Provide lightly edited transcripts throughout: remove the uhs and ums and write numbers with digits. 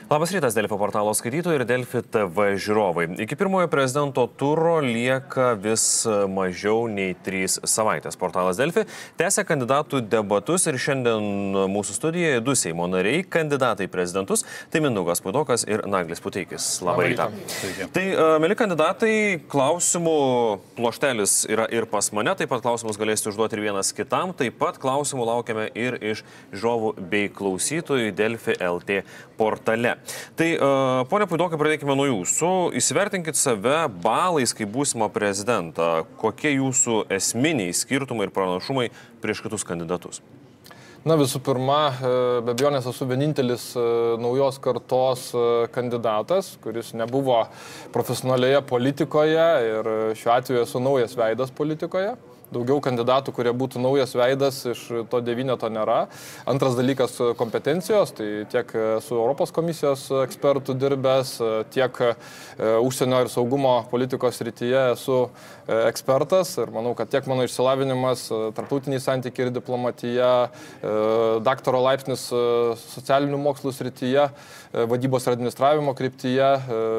Labas rytas, Delfi portalo skaitytojai ir Delfi TV žiūrovai. Iki pirmojo prezidento turo lieka vis mažiau nei 3 savaitės. Portalas Delfi tęsia kandidatų debatus ir šiandien mūsų studijoje 2 Seimo nariai, kandidatai prezidentus, tai Mindaugas Puidokas ir Naglis Puteikis. Labą rytą. Tai, mėly kandidatai, klausimų pluoštelis yra ir pas mane, taip pat klausimus galėsite užduoti ir vienas kitam, taip pat klausimų laukiame ir iš žiūrovų bei klausytojų Delfi LT portale. Tai, ponia Puidokai, pradėkime nuo jūsų. Įsivertinkit save balais kaip būsimo prezidentą. Kokie jūsų esminiai skirtumai ir pranašumai prieš kitus kandidatus? Na, visų pirma, be abejonės esu vienintelis naujos kartos kandidatas, kuris nebuvo profesionalioje politikoje ir šiuo atveju esu naujas veidas politikoje. Daugiau kandidatų, kurie būtų naujas veidas, iš to 9 nėra. Antras dalykas - kompetencijos, tai tiek su Europos komisijos ekspertų dirbęs, tiek užsienio ir saugumo politikos srityje esu ekspertas ir manau, kad tiek mano išsilavinimas, tarptautiniai santykiai ir diplomatija, daktaro laipsnis socialinių mokslų srityje, vadybos ir administravimo kryptyje,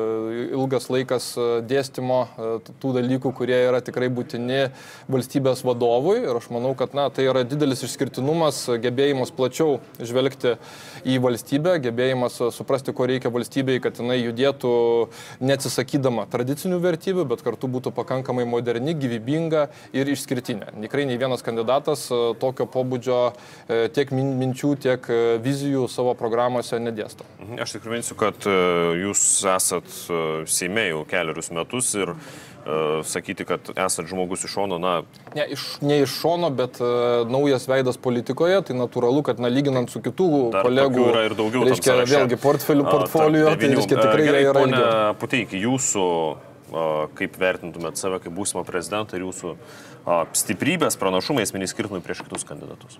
ilgas laikas dėstymo tų dalykų, kurie yra tikrai būtini valstybės vadovui ir aš manau, kad tai yra didelis išskirtinumas, gebėjimas plačiau žvelgti į valstybę, gebėjimas suprasti, ko reikia valstybei, kad jinai judėtų neatsisakydama tradicinių vertybių, bet kartu būtų pakankamai moderni, gyvybinga ir išskirtinė. Tikrai nei vienas kandidatas tokio pobūdžio tiek minčių, tiek vizijų savo programuose nedėsto. Aš tik priminsiu, kad jūs esat Seime jau keliarius metus ir sakyti, kad esat žmogus iš šono, Ne iš šono, bet naujas veidas politikoje, tai natūralu, kad lyginant su kitų kolegų, yra ir daugiau, reiškia, vėlgi portfolio, tai reiškia tikrai yra ilgiau. Pone Puteiki, jūsų, kaip vertintumėt save kaip būsimą prezidentą ir jūsų stiprybės, pranašumai, esminiai skirtumai prieš kitus kandidatus?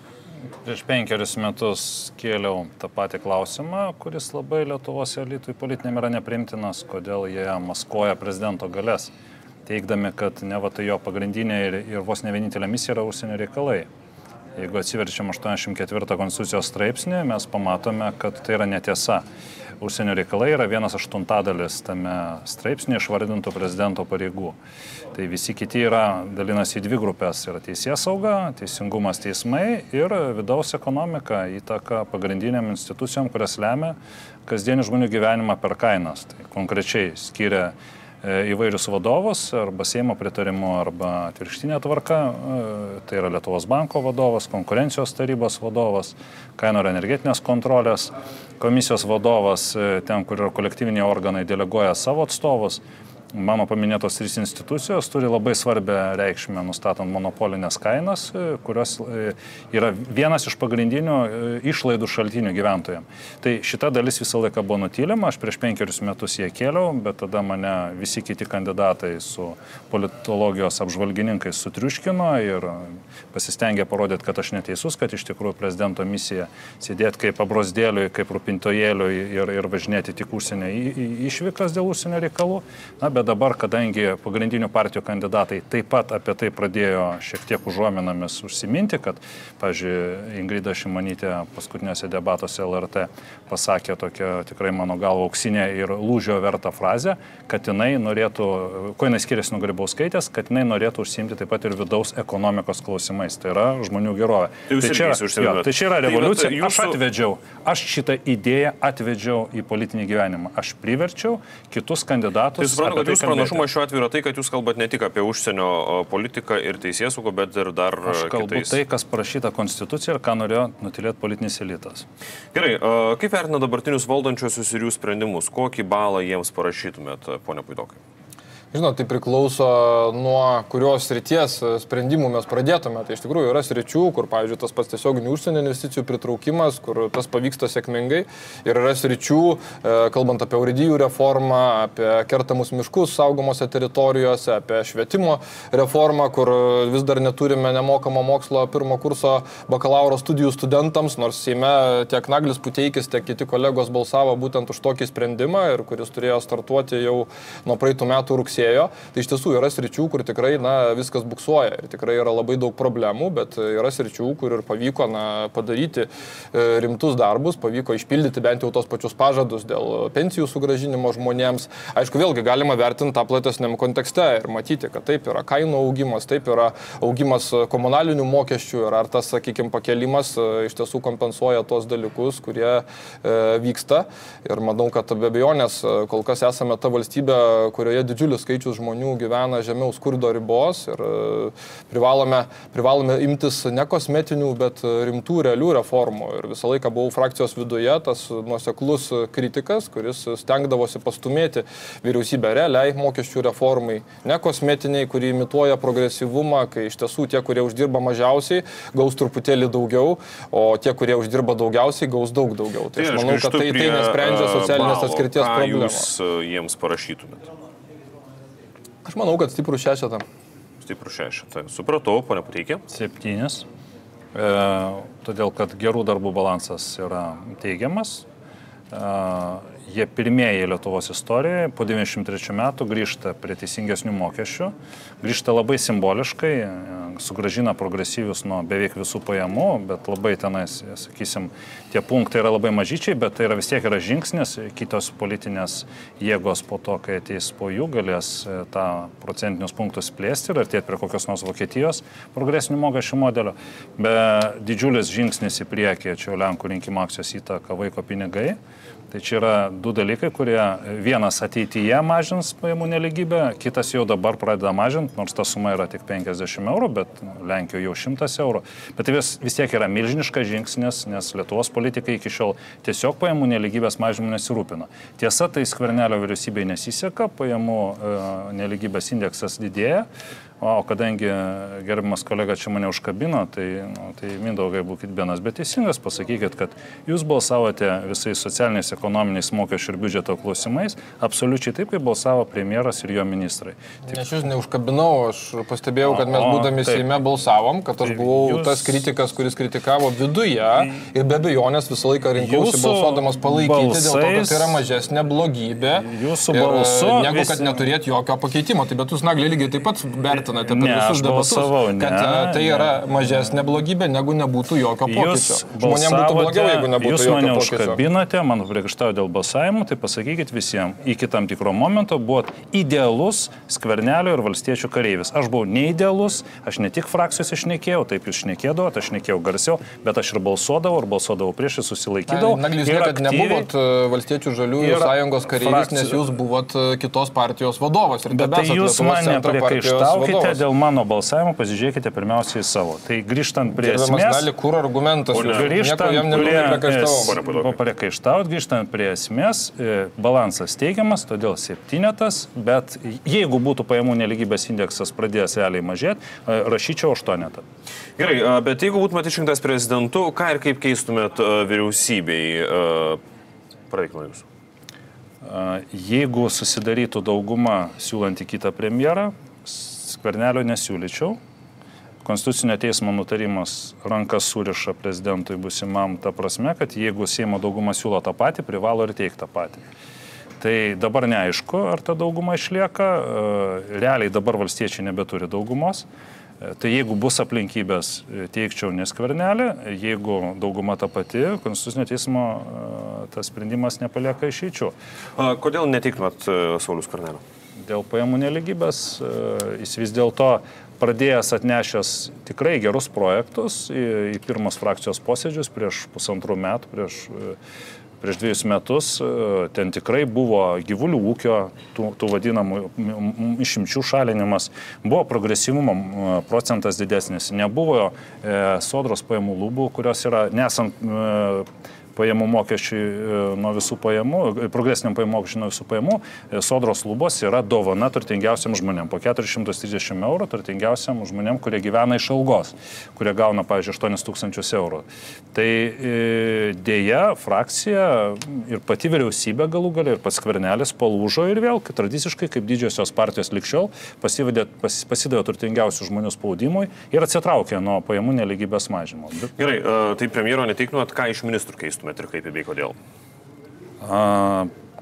Prieš 5 metus kėliau tą patį klausimą, kuris labai Lietuvos elitui politiniam yra nepriimtinas, kodėl jie maskuoja prezidento galės, teigdami, kad ne va tai jo pagrindinė ir vos ne vienintelė misija yra užsienio reikalai. Jeigu atsiverčiam 84 konstitucijos straipsnį, mes pamatome, kad tai yra netiesa. Užsienio reikalai yra 1/8 tame straipsnėje išvardintų prezidento pareigų. Tai visi kiti dalinasi į 2 grupės. Yra teisėsauga, teisingumas teismai ir vidaus ekonomika, įtaka pagrindiniam institucijom, kurias lemia kasdienį žmonių gyvenimą per kainas. Tai konkrečiai skiria įvairius vadovus, arba Seimo pritarimu, arba atvirkštinė tvarka. Tai yra Lietuvos banko vadovas, konkurencijos tarybos vadovas, kainų ir energetinės kontrolės komisijos vadovas, ten, kur yra kolektyviniai organai, deleguoja savo atstovus. Mano paminėtos 3 institucijos turi labai svarbę reikšmę nustatant monopolinės kainas, kurios yra vienas iš pagrindinių išlaidų šaltinių gyventojams. Tai šita dalis visą laiką buvo nutylima, aš prieš 5 metus ją kėliau, bet tada mane visi kiti kandidatai su politologijos apžvalgininkais sutriuškino ir pasistengė parodyti, kad aš neteisus, kad iš tikrųjų prezidento misija sėdėti kaip abrosdėliui, kaip rūpintojėliui ir važinėti tik užsienio išvykas dėl užsienio reikalų. Bet dabar, kadangi pagrindinių partijų kandidatai taip pat apie tai pradėjo šiek tiek užuominomis užsiminti, kad, pavyzdžiui, Ingrida Šimonytė paskutiniuose debatuose LRT pasakė tokią tikrai mano galva auksinę ir lūžio vertą frazę, kad jinai norėtų, ko jinai skiriasi nuo Grybauskaitės, kad jinai norėtų užsiimti taip pat ir vidaus ekonomikos klausimais, tai yra žmonių gerovė. Tai čia yra revoliucija. Aš šitą idėją atvedžiau į politinį gyvenimą. Aš priverčiau kitus kandidatus. Jūsų pranašumas šiuo atveju yra tai, kad jūs kalbat ne tik apie užsienio politiką ir teisėsaugą, bet ir dar kitais. Aš kalbu kitais. Tai, kas parašyta konstitucija ir ką norėjo nutylėti politinis elitas. Gerai, kaip vertina dabartinius valdančiosius ir jų sprendimus? Kokį balą jiems parašytumėt, ponia Puidokai? Žinot, tai priklauso nuo kurios srities sprendimų mes pradėtume. Tai iš tikrųjų yra sričių, kur, pavyzdžiui, tas pats tiesioginių užsienio investicijų pritraukimas, kur tas pavyksta sėkmingai. Ir yra sričių, kalbant apie urėdijų reformą, apie kertamus miškus saugomose teritorijose, apie švietimo reformą, kur vis dar neturime nemokamo mokslo 1 kurso bakalauro studijų studentams, nors Seime tiek Naglis Puteikis, tiek kiti kolegos balsavo būtent už tokį sprendimą ir kuris turėjo startuoti jau nuo praeitų metų rugsėjo. prasidėjo, tai iš tiesų yra sričių, kur tikrai viskas buksuoja ir tikrai yra labai daug problemų, bet yra sričių, kur ir pavyko padaryti rimtus darbus, pavyko išpildyti bent jau tos pačius pažadus dėl pensijų sugrąžinimo žmonėms. Aišku, vėlgi galima vertinti tą platesniam kontekste ir matyti, kad taip yra kainų augimas, taip yra augimas komunalinių mokesčių ir ar tas, sakykime, pakelimas iš tiesų kompensuoja tos dalykus, kurie vyksta. Ir manau, kad be abejonės kol kas esame ta valstybė, kurioje didžiulis skaičius žmonių gyvena žemiau skurdo ribos ir privalome imtis ne kosmetinių, bet rimtų, realių reformų. Ir visą laiką buvau frakcijos viduje tas nuoseklus kritikas, kuris stengdavosi pastumėti vyriausybę realiai mokesčių reformai, ne kosmetiniai, kurie imituoja progresyvumą, kai iš tiesų tie, kurie uždirba mažiausiai, gaus truputėlį daugiau, o tie, kurie uždirba daugiausiai, gaus daug daugiau. Tai aš manau, kad tai nesprendžia socialinės atskirties problemos. Ką jūs jiems parašytumėt? Aš manau, kad stiprų 6. Stiprų 6. Supratau, ponia Puteikė. 7. Todėl, kad gerų darbų balansas yra teigiamas. Jie pirmieji Lietuvos istorijoje po 93 metų grįžta prie teisingesnių mokesčių, grįžta labai simboliškai, sugrąžina progresyvius nuo beveik visų pajamų, bet labai tenais, sakysim, tie punktai yra labai mažyčiai, bet tai yra vis tiek yra žingsnis, kitos politinės jėgos po to, kai ateis po jų, galės tą procentinius punktus plėsti ir artėti prie kokios nors Vokietijos progresinių mokesčių modelio. Be didžiulis žingsnis į priekį, čia Lenkų rinkimų akcijos įtaka vaiko pinigai. Tai čia yra du dalykai, kurie vienas ateityje mažins pajamų nelygybę, kitas jau dabar pradeda mažinti, nors ta suma yra tik 50 eurų, bet Lenkijoje jau 100 eurų. Bet tai vis tiek yra milžiniškas žingsnis, nes Lietuvos politikai iki šiol tiesiog pajamų nelygybės mažinimu nesirūpina. Tiesa, tai Skvernelio vyriausybei nesiseka, pajamų nelygybės indeksas didėja. O kadangi gerbiamas kolega čia mane užkabino, tai Mindaugai būkit vienas, bet teisingas, pasakykit, kad jūs balsavote visais socialiniais, ekonominiais, mokesčių ir biudžeto klausimais, absoliučiai taip, kaip balsavo premjeras ir jo ministrai. Tik... Aš jūs neužkabinau, aš pastebėjau, kad mes būdami Seime balsavom, kad aš buvau tas kritikas, kuris kritikavo viduje ir be abejonės visą laiką rinkausi balsuodamas palaikyti, dėl to, kad tai yra mažesnė blogybė, negu kad neturėti jokio pakeitimo. Tai bet jūs, Naglė, lygiai taip pat vertinate per visus debatus, kad tai yra mažesnė blogybė, negu nebūtų jokio pokyčio. Žmonėms būtų blogiau, jeigu nebūtų jokio pokyčio. Jūs mane užkabinote, man priekaištavo dėl balsavimų, tai pasakykit visiems, iki tam tikro momento buvot idealus Skvernelio ir valstiečių kareivis. Aš buvau neidealus, aš ne tik frakcijose šnekėjau, taip jūs šnekėdavot, aš šnekėjau garsiau, bet aš ir balsuodavau prieš ir susilaikydavau. Naglis, kad nebuvot valstiečių žaliųjų sąjungos kareivis, nes jūs buvot kitos partijos vadovas. Bet tai jūs mane priekaištaukite dėl mano balsavimo, pasižiūrėkite pirmiausiai savo. Tai grįžtant prie esmės... Kur argumentas? Grįžtant prie esmės, balansas teigiamas, todėl 7, bet jeigu būtų pajamų nelygybės indeksas pradėjęs realiai mažėti, rašyčiau 8. Gerai, bet jeigu būtumėte išrinktas prezidentu, ką ir kaip keistumėt vyriausybei? Pradėk nuo jūsų. Jeigu susidarytų dauguma siūlantį kitą premjerą, Skvernelio nesiūlyčiau. Konstitucinio teismo nutarimas rankas suriša prezidentui būsimam ta prasme, kad jeigu Seimo dauguma siūlo tą patį, privalo ir teikti tą patį. Tai dabar neaišku, ar ta dauguma išlieka. Realiai dabar valstiečiai nebeturi daugumos. Tai jeigu bus aplinkybės, teikčiau ne Skvernelį, jeigu dauguma ta pati, Konstitucinio teismo tas sprendimas nepalieka išeičių. Kodėl neteiktumėt Sauliaus Skvernelio? Dėl pajamų nelygybės jis vis dėlto pradėjęs atnešęs tikrai gerus projektus į pirmos frakcijos posėdžius prieš 1,5 metų, prieš 2 metus, ten tikrai buvo gyvulių ūkio, tų vadinamų išimčių šalinimas, buvo progresyvumo procentas didesnis, nebuvo sodros pajamų lubų, kurios yra nesant pajamų mokesčių nuo visų pajamų, progresiniam pajamų mokesčių nuo visų pajamų, sodros lubos yra dovana turtingiausiam žmonėm. Po 430 eurų turtingiausiam žmonėm, kurie gyvena iš algos, kurie gauna, pavyzdžiui, 8 000 eurų. Tai dėja, frakcija ir pati vyriausybė galų gale ir pats Skvernelis palūžo ir vėl, tradiciškai, kaip didžiosios partijos likščiol, pasidavė turtingiausių žmonių spaudimui ir atsitraukė nuo pajamų nelygybės mažinimo. Gerai, tai premjero neteiktumėt, ką iš ministrų keistumėt ir kaip bei kodėl?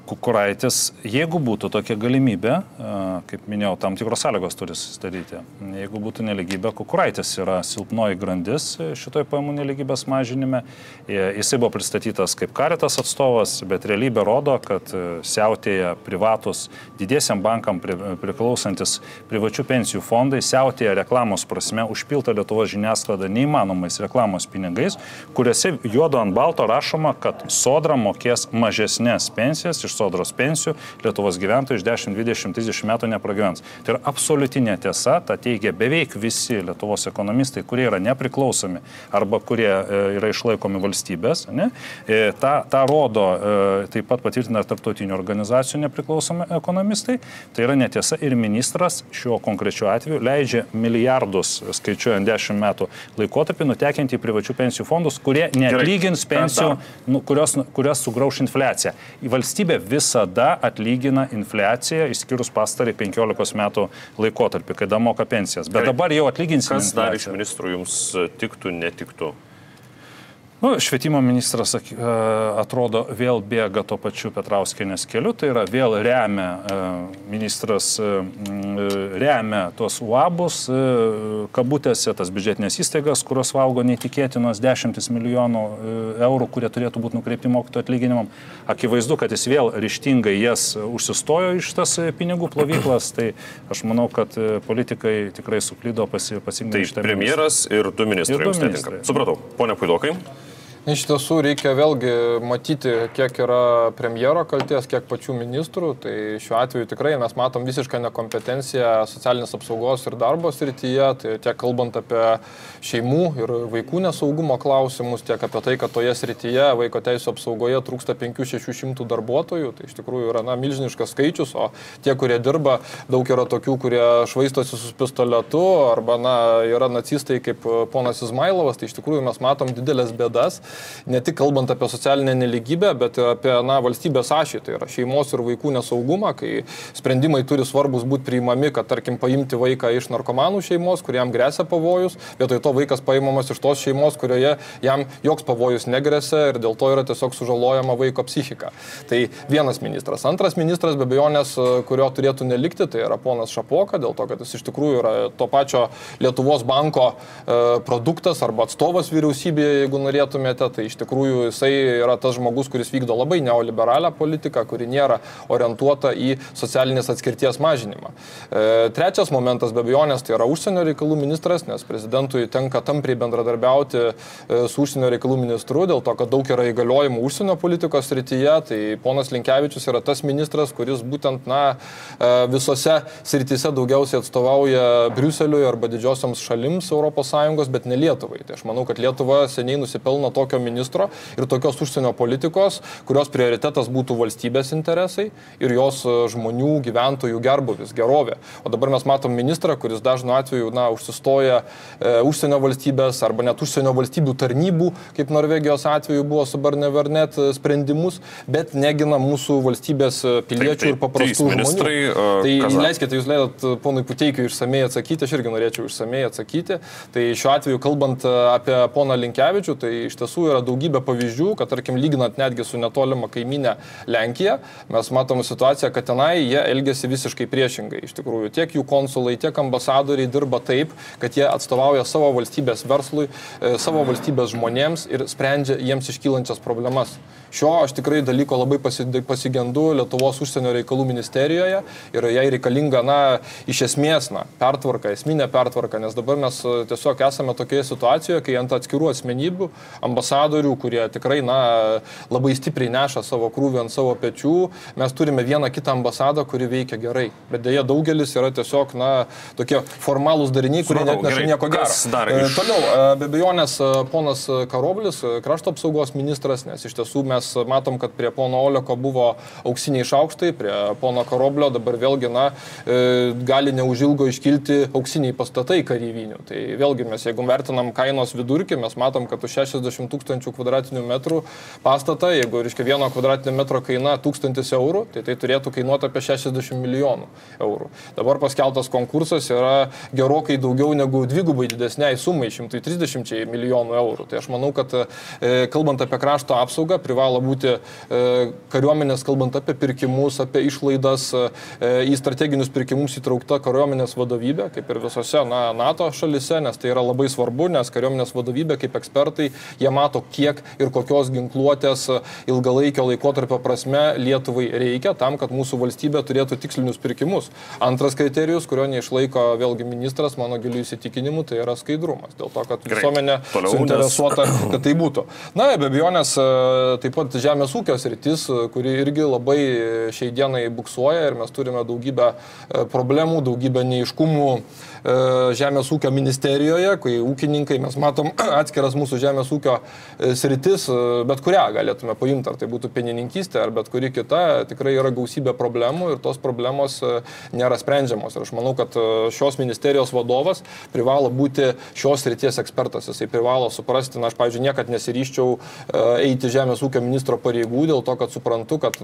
Kukuraitis, jeigu būtų tokia galimybė, kaip minėjau, tam tikros sąlygos turi susidaryti. Jeigu būtų neligybė, Kukuraitis yra silpnoji grandis šitoj pajamų neligybės mažinime. Jisai buvo pristatytas kaip Caritas atstovas, bet realybė rodo, kad siautėja privatus didiesiam bankam priklausantis privačių pensijų fondai, siautėja reklamos prasme, užpilta Lietuvos žiniasklaida neįmanomais reklamos pinigais, kuriuose juodo ant balto rašoma, kad Sodra mokės mažesnės pensijas iš Sodros pensijų, Lietuvos gyventojų iš 10, 20, 30 metų nepragyvens. Tai yra absoliuti netiesa, tą teigia beveik visi Lietuvos ekonomistai, kurie yra nepriklausomi arba kurie yra išlaikomi valstybės. Ne? Ta rodo taip pat patvirtina tarptautinių organizacijų nepriklausomi ekonomistai. Tai yra netiesa ir ministras šiuo konkrečiu atveju leidžia milijardus, skaičiuojant 10 metų laikotarpį, nutekinti į privačių pensijų fondus, kurie neatlygins pensijų, kurios sugrauš infliaciją. Valstybė visada atlygina infliaciją, išskyrus pastarį 15 metų laikotarpį, kada moka pensijas. Bet dabar jau atlyginsime infliaciją. Kas dar iš ministrų jums tiktų, netiktų? Švietimo ministras atrodo vėl bėga to pačiu Petrauskienės keliu, tai yra vėl ministras remia tuos UABus, kabutėse, tas biudžetinės įstaigas, kurios valgo neįtikėtinos 10 milijonų eurų, kurie turėtų būti nukreipti mokytojų atlyginimam. Akivaizdu, kad jis vėl ryžtingai jas užsistojo iš tas pinigų plovyklas, tai aš manau, kad politikai tikrai suklydo pasirinkdami šitą. Tai premjeras ir du ministrai jums netinka. Supratau. Pone Puidokai. Iš tiesų reikia vėlgi matyti, kiek yra premjero kalties, kiek pačių ministrų. Tai šiuo atveju tikrai mes matom visišką nekompetenciją socialinės apsaugos ir darbo srityje. Tai tiek kalbant apie šeimų ir vaikų nesaugumo klausimus, tiek apie tai, kad toje srityje vaiko teisų apsaugoje trūksta 500-600 darbuotojų. Tai iš tikrųjų yra milžiniškas skaičius, o tie, kurie dirba, daug yra tokių, kurie švaistosi su pistoletu arba yra nacistai kaip ponas Izmailovas. Tai iš tikrųjų mes matom didelės bėdas. Ne tik kalbant apie socialinę neligybę, bet apie valstybės ašį, tai yra šeimos ir vaikų nesaugumą, kai sprendimai turi svarbus būti priimami, kad tarkim paimti vaiką iš narkomanų šeimos, kuriam grėsia pavojus, vietoj to vaikas paimamas iš tos šeimos, kurioje jam joks pavojus negrėsia ir dėl to yra tiesiog sužalojama vaiko psichika. Tai vienas ministras. Antras ministras, be abejonės, kurio turėtų nelikti, tai yra ponas Šapoka, dėl to, kad jis iš tikrųjų yra to pačio Lietuvos banko produktas arba atstovas vyriausybėje, jeigu norėtumėte. Tai iš tikrųjų jisai yra tas žmogus, kuris vykdo labai neoliberalią politiką, kuri nėra orientuota į socialinės atskirties mažinimą. Trečias momentas, be abejonės, tai yra užsienio reikalų ministras, nes prezidentui tenka tampriai bendradarbiauti su užsienio reikalų ministru, dėl to, kad daug yra įgaliojimų užsienio politikos srityje. Tai ponas Linkevičius yra tas ministras, kuris būtent visose srityse daugiausiai atstovauja Briuseliui arba didžiosioms šalims ES, bet ne Lietuvai. Tai aš manau, kad Lietuva seniai nusipelno tokio ministro ir tokios užsienio politikos, kurios prioritetas būtų valstybės interesai ir jos žmonių, gyventojų gerbūvis, gerovė. O dabar mes matom ministrą, kuris dažnu atveju užsistoja užsienio valstybės arba net užsienio valstybių tarnybų, kaip Norvegijos atveju buvo su Barnevernet sprendimus, bet negina mūsų valstybės piliečių ir paprastų žmonių. Tai leiskite, jūs leidot ponui Puteikiui išsamei atsakyti, aš irgi norėčiau išsamei atsakyti. Tai šiuo atveju, kalbant apie poną Linkevičių, tai iš tiesų yra daugybė pavyzdžių, kad tarkim lyginant netgi su netolima kaimynė Lenkija, mes matom situaciją, kad tenai jie elgesi visiškai priešingai. Iš tikrųjų, tiek jų konsulai, tiek ambasadoriai dirba taip, kad jie atstovauja savo valstybės verslui, savo valstybės žmonėms ir sprendžia jiems iškylančias problemas. Šio aš tikrai dalyko labai pasigendu Lietuvos užsienio reikalų ministerijoje ir jai reikalinga, iš esmės, pertvarka, esminė pertvarka, nes dabar mes tiesiog esame tokioje situacijoje, kai ant atskirų asmenybių, ambasadorių, kurie tikrai, labai stipriai neša savo krūvį ant savo pečių, mes turime vieną kitą ambasadą, kuri veikia gerai. Bet dėja daugelis yra tiesiog, tokie formalūs dariniai, kurie net neša nieko gero. Toliau, be abejonės, ponas Karoblis, krašto apsaugos ministras, nes iš tiesų mes matom, kad prie pono Oleko buvo auksiniai šaukštai, prie pono Karoblio dabar vėlgi, gali neužilgo iškilti auksiniai pastatai kareivinių. Tai vėlgi mes, jeigu vertinam kainos vidurkį, mes matom, kad už 60 000 kvadratinių metrų pastatą, jeigu, reiškia, 1 kvadratinio metro kaina 1000 eurų, tai turėtų kainuoti apie 60 milijonų eurų. Dabar paskeltas konkursas yra gerokai daugiau negu dvigubai didesniai sumai, 130 milijonų eurų. Tai aš manau, kad kalbant apie krašto apsaugą, privalo privalo būti kariuomenės, kalbant apie pirkimus, apie išlaidas, į strateginius pirkimus įtraukta kariuomenės vadovybė, kaip ir visose NATO šalise, nes tai yra labai svarbu, nes kariuomenės vadovybė kaip ekspertai, jie mato, kiek ir kokios ginkluotės ilgalaikio laikotarpio prasme Lietuvai reikia tam, kad mūsų valstybė turėtų tikslinius pirkimus. Antras kriterijus, kurio neišlaiko vėlgi ministras, mano gilių įsitikinimu, tai yra skaidrumas. Dėl to, kad visuomenė suinteresuota, kad tai būtų. Na, be abejonės, taip pat žemės ūkio sritis, kuri irgi labai šiai dienai buksuoja ir mes turime daugybę problemų, daugybę neiškumų žemės ūkio ministerijoje, kai ūkininkai, mes matom atskiras mūsų žemės ūkio sritis, bet kurią galėtume paimti, ar tai būtų pienininkystė, ar bet kuri kita, tikrai yra gausybė problemų ir tos problemos nėra sprendžiamos. Ir aš manau, kad šios ministerijos vadovas privalo būti šios srities ekspertas. Jisai privalo suprasti, aš, pavyzdžiui, niekad nesiryščiau eiti žemės ūkio ministro pareigų dėl to, kad suprantu, kad,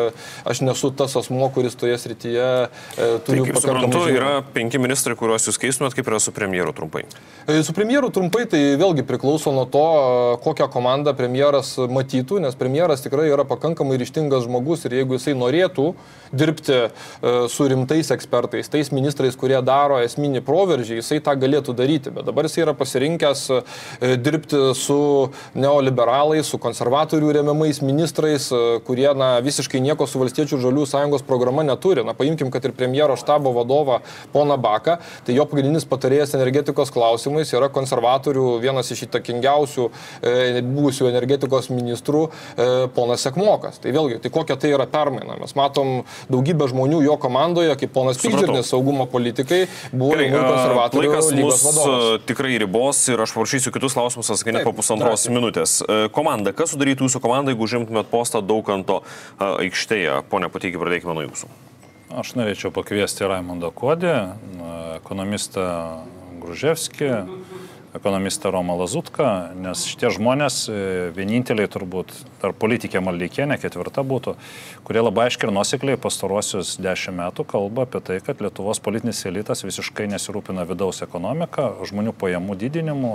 aš nesu tas asmuo, kuris toje srityje turi pakankamai. Suprantu, yra 5 ministrai, kuriuos jūs keistumėt, kaip yra su premjeru trumpai? Su premjeru trumpai tai vėlgi priklauso nuo to, kokią komandą premjeras matytų, nes premjeras tikrai yra pakankamai ryžtingas žmogus ir jeigu jisai norėtų dirbti su rimtais ekspertais, tais ministrais, kurie daro esminį proveržį, jisai tą galėtų daryti, bet dabar jisai yra pasirinkęs dirbti su neoliberalais, su konservatorių remiamais ministrais, kurie visiškai nieko su Valstiečių žaliųjų sąjungos programa neturi. Paimkim, kad ir premjero štabo vadovą poną Baką, tai jo pagrindinis patarėjas energetikos klausimais yra konservatorių vienas iš įtakingiausių buvusių energetikos ministrų ponas Sekmokas. Tai vėlgi, tai kokia tai yra permaina. Mes matom daugybę žmonių jo komandoje, kaip ponas Pidžirnis, saugumo politikai, buvo konservatorių lygos vadovas. Laikas tikrai ribos ir aš prašysiu kitus klausimus atsakinėti po pusantros minutės. Komanda, kas sudarytų jūsų komandą, jeigu užimtumėt postą Daukanto aikštėje? Pone Puteiki, pradėkime nuo jūsų. Aš norėčiau pakviesti Raimondą Kuodį, ekonomistą Gruževskį, ekonomistą Romą Lazutką, nes šitie žmonės vieninteliai turbūt, ar politikė Maldeikienė, ketvirta būtų, kurie labai aiškiai ir nuosekliai pastaruosius 10 metų kalba apie tai, kad Lietuvos politinis elitas visiškai nesirūpina vidaus ekonomiką, žmonių pajamų didinimu,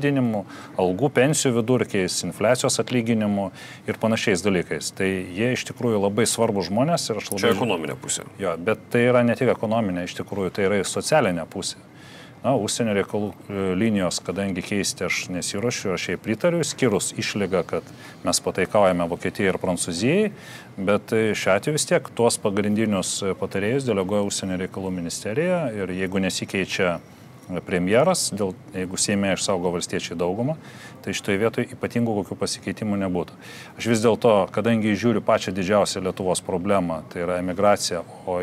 algų pensijų vidurkiais, infliacijos atlyginimu ir panašiais dalykais. Tai jie iš tikrųjų labai svarbus žmonės ir aš labai... Čia ekonominė pusė. Jo, bet tai yra ne tik ekonominė, iš tikrųjų tai yra socialinė pusė. Užsienio reikalų linijos, kadangi keisti aš nesiruošiu, aš jai pritariu, skirus išlygą, kad mes pataikaujame Vokietijai ir Prancūzijai, bet šiuo atveju vis tiek tuos pagrindinius patarėjus deleguoja Užsienio reikalų ministerija ir jeigu nesikeičia premjeras, jeigu Seime išsaugo valstiečiai daugumą, tai šitoje vietoje ypatingų kokių pasikeitimų nebūtų. Aš vis dėlto, kadangi žiūriu pačią didžiausią Lietuvos problemą, tai yra emigracija, o